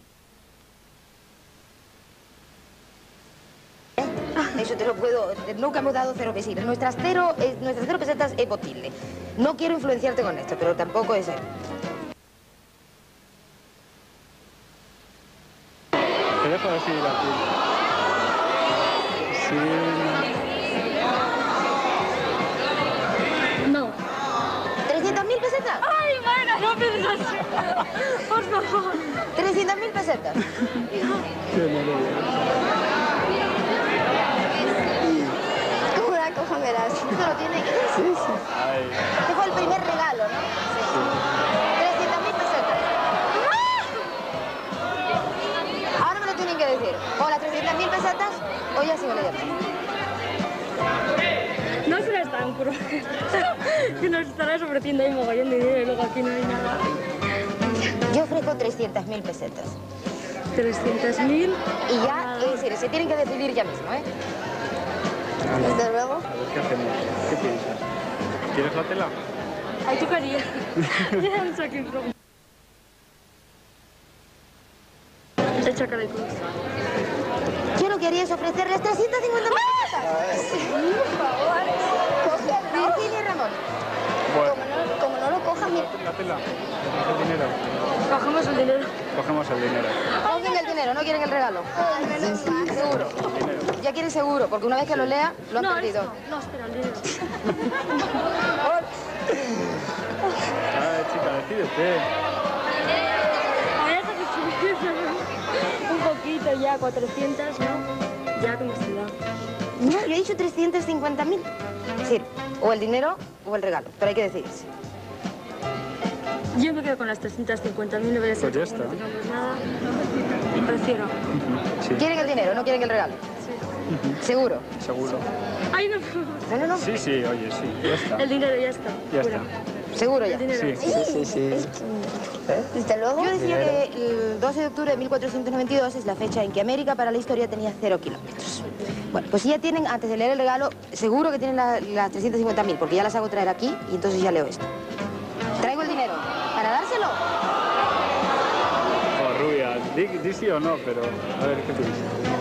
Eso te lo puedo... Nunca hemos dado 0 pesitas. Nuestras 0 pesetas es posible. No quiero influenciarte con esto, pero tampoco es... Te dejo decidir a ti. Sí. No. ¿300.000 pesetas? Ay, bueno, no pienses así. Por favor. 300.000 pesetas. Una cosa verás. Esto lo tiene que... Sí, sí. Este fue el primer regalo, ¿no? Sí. 300.000 pesetas. Ahora me lo tienen que decir. O las 300.000 pesetas o ya sigo leyendo. No serás tan cruel. Que nos estarás ofreciendo ahí mogollón de dinero y luego aquí no hay nada. Yo ofrezco 300.000 pesetas. 300.000. Y ya, es decir, se tienen que decidir ya mismo, ¿eh? Desde luego. A ver, ¿qué hacemos? ¿Qué piensas? ¿Quieres la tela? Ay, tú querías. Ya un saquín rojo. Echa cara de cruz. Yo lo que haría es ofrecerles 350.000 pesetas. Sí, por favor. Virginia y Ramón. Bueno. Como no lo cojan, mira. La tela. ¿El dinero? Cogemos el dinero. Cogemos el dinero. Cogen el dinero, no quieren el regalo. Seguro. Ya quieren seguro, porque una vez que lo lea, lo han perdido. No, espera, el dinero. Ay, chica, decídete. A ver, hasta que subiese un poquito ya, 400, ¿no? Ya como se da. No, yo he dicho 350.000. Es decir, o el dinero o el regalo, pero hay que decidirse. Yo me quedo con las 350.000, no voy a ser Pues ya está. no tengamos nada. Prefiero. Sí. ¿Quieren el dinero, no quieren el regalo? Sí. ¿Seguro? Seguro. Ay, no. No. Sí, sí, oye, sí. Ya está. El dinero ya está. Ya Fuera. está. ¿Seguro ya? El dinero. Sí. ¿Desde luego? Yo decía que el 12 de octubre de 1492 es la fecha en que América para la historia tenía 0 kilómetros. Bueno, pues si ya tienen, antes de leer el regalo, seguro que tienen las 350.000, porque ya las hago traer aquí y entonces ya leo esto. Traigo el dinero. ¿Para dárselo? Oh, rubia, di sí o no, pero a ver, ¿qué piensas?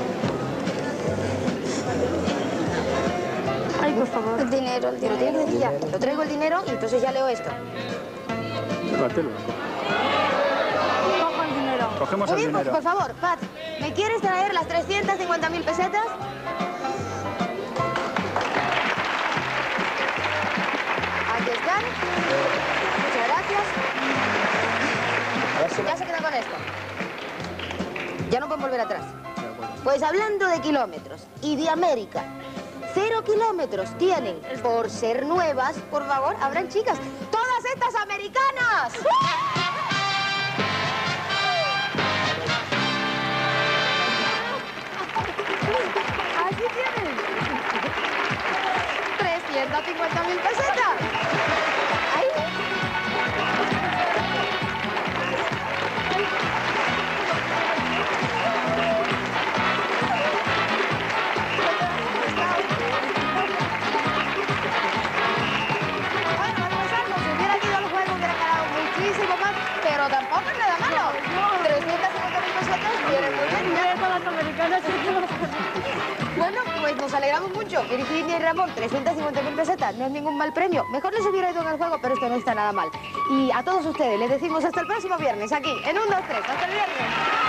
Ay, por favor. El dinero. Lo tienes que decir ya. Lo traigo el dinero y entonces ya leo esto. Llévatelo. Cojo el dinero. Cogemos Muy el bien, dinero. por favor, Pat, ¿me quieres traer las 350.000 pesetas? Aquí están. Muchas gracias. Ya se quedan con esto. Ya no pueden volver atrás. Pues hablando de kilómetros y de América, 0 kilómetros tienen por ser nuevas, por favor, abran chicas, todas estas americanas. Así tienen. 350.000 pesetas. Ahí. Pero tampoco es nada malo. 350.000 pesetas vienen muy bien. Con las americanas esperamos mucho. Virginia y Ramón, 350.000 pesetas. No es ningún mal premio. Mejor les hubiera ido en el juego, pero esto no está nada mal. Y a todos ustedes les decimos hasta el próximo viernes, aquí, en 1, 2, 3. ¡Hasta el viernes!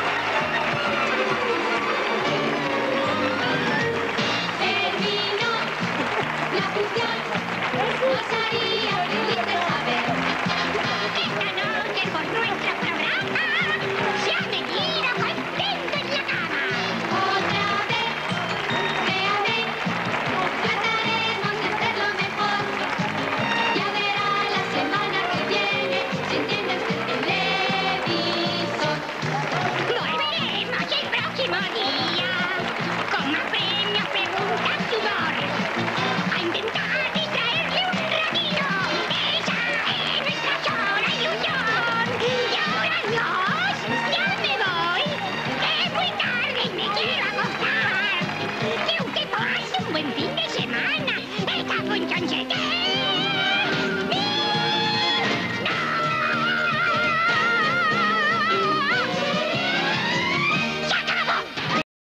Terminó la función. Pasaría felices a ver. Esta noche por nuestro programa se ha venido contento en la cama. Otra vez, créame, trataremos de hacerlo mejor. Ya verá la semana que viene si entiendes el televisor. Volveremos el próximo día con más premios, preguntas y humor. A intentar distraerle un ratito. Esa es nuestra sola ilusión. Y ahora adiós, ya me voy. Es muy tarde y me quiero acostar. Que usted pase un buen fin de semana. Esta función se queda.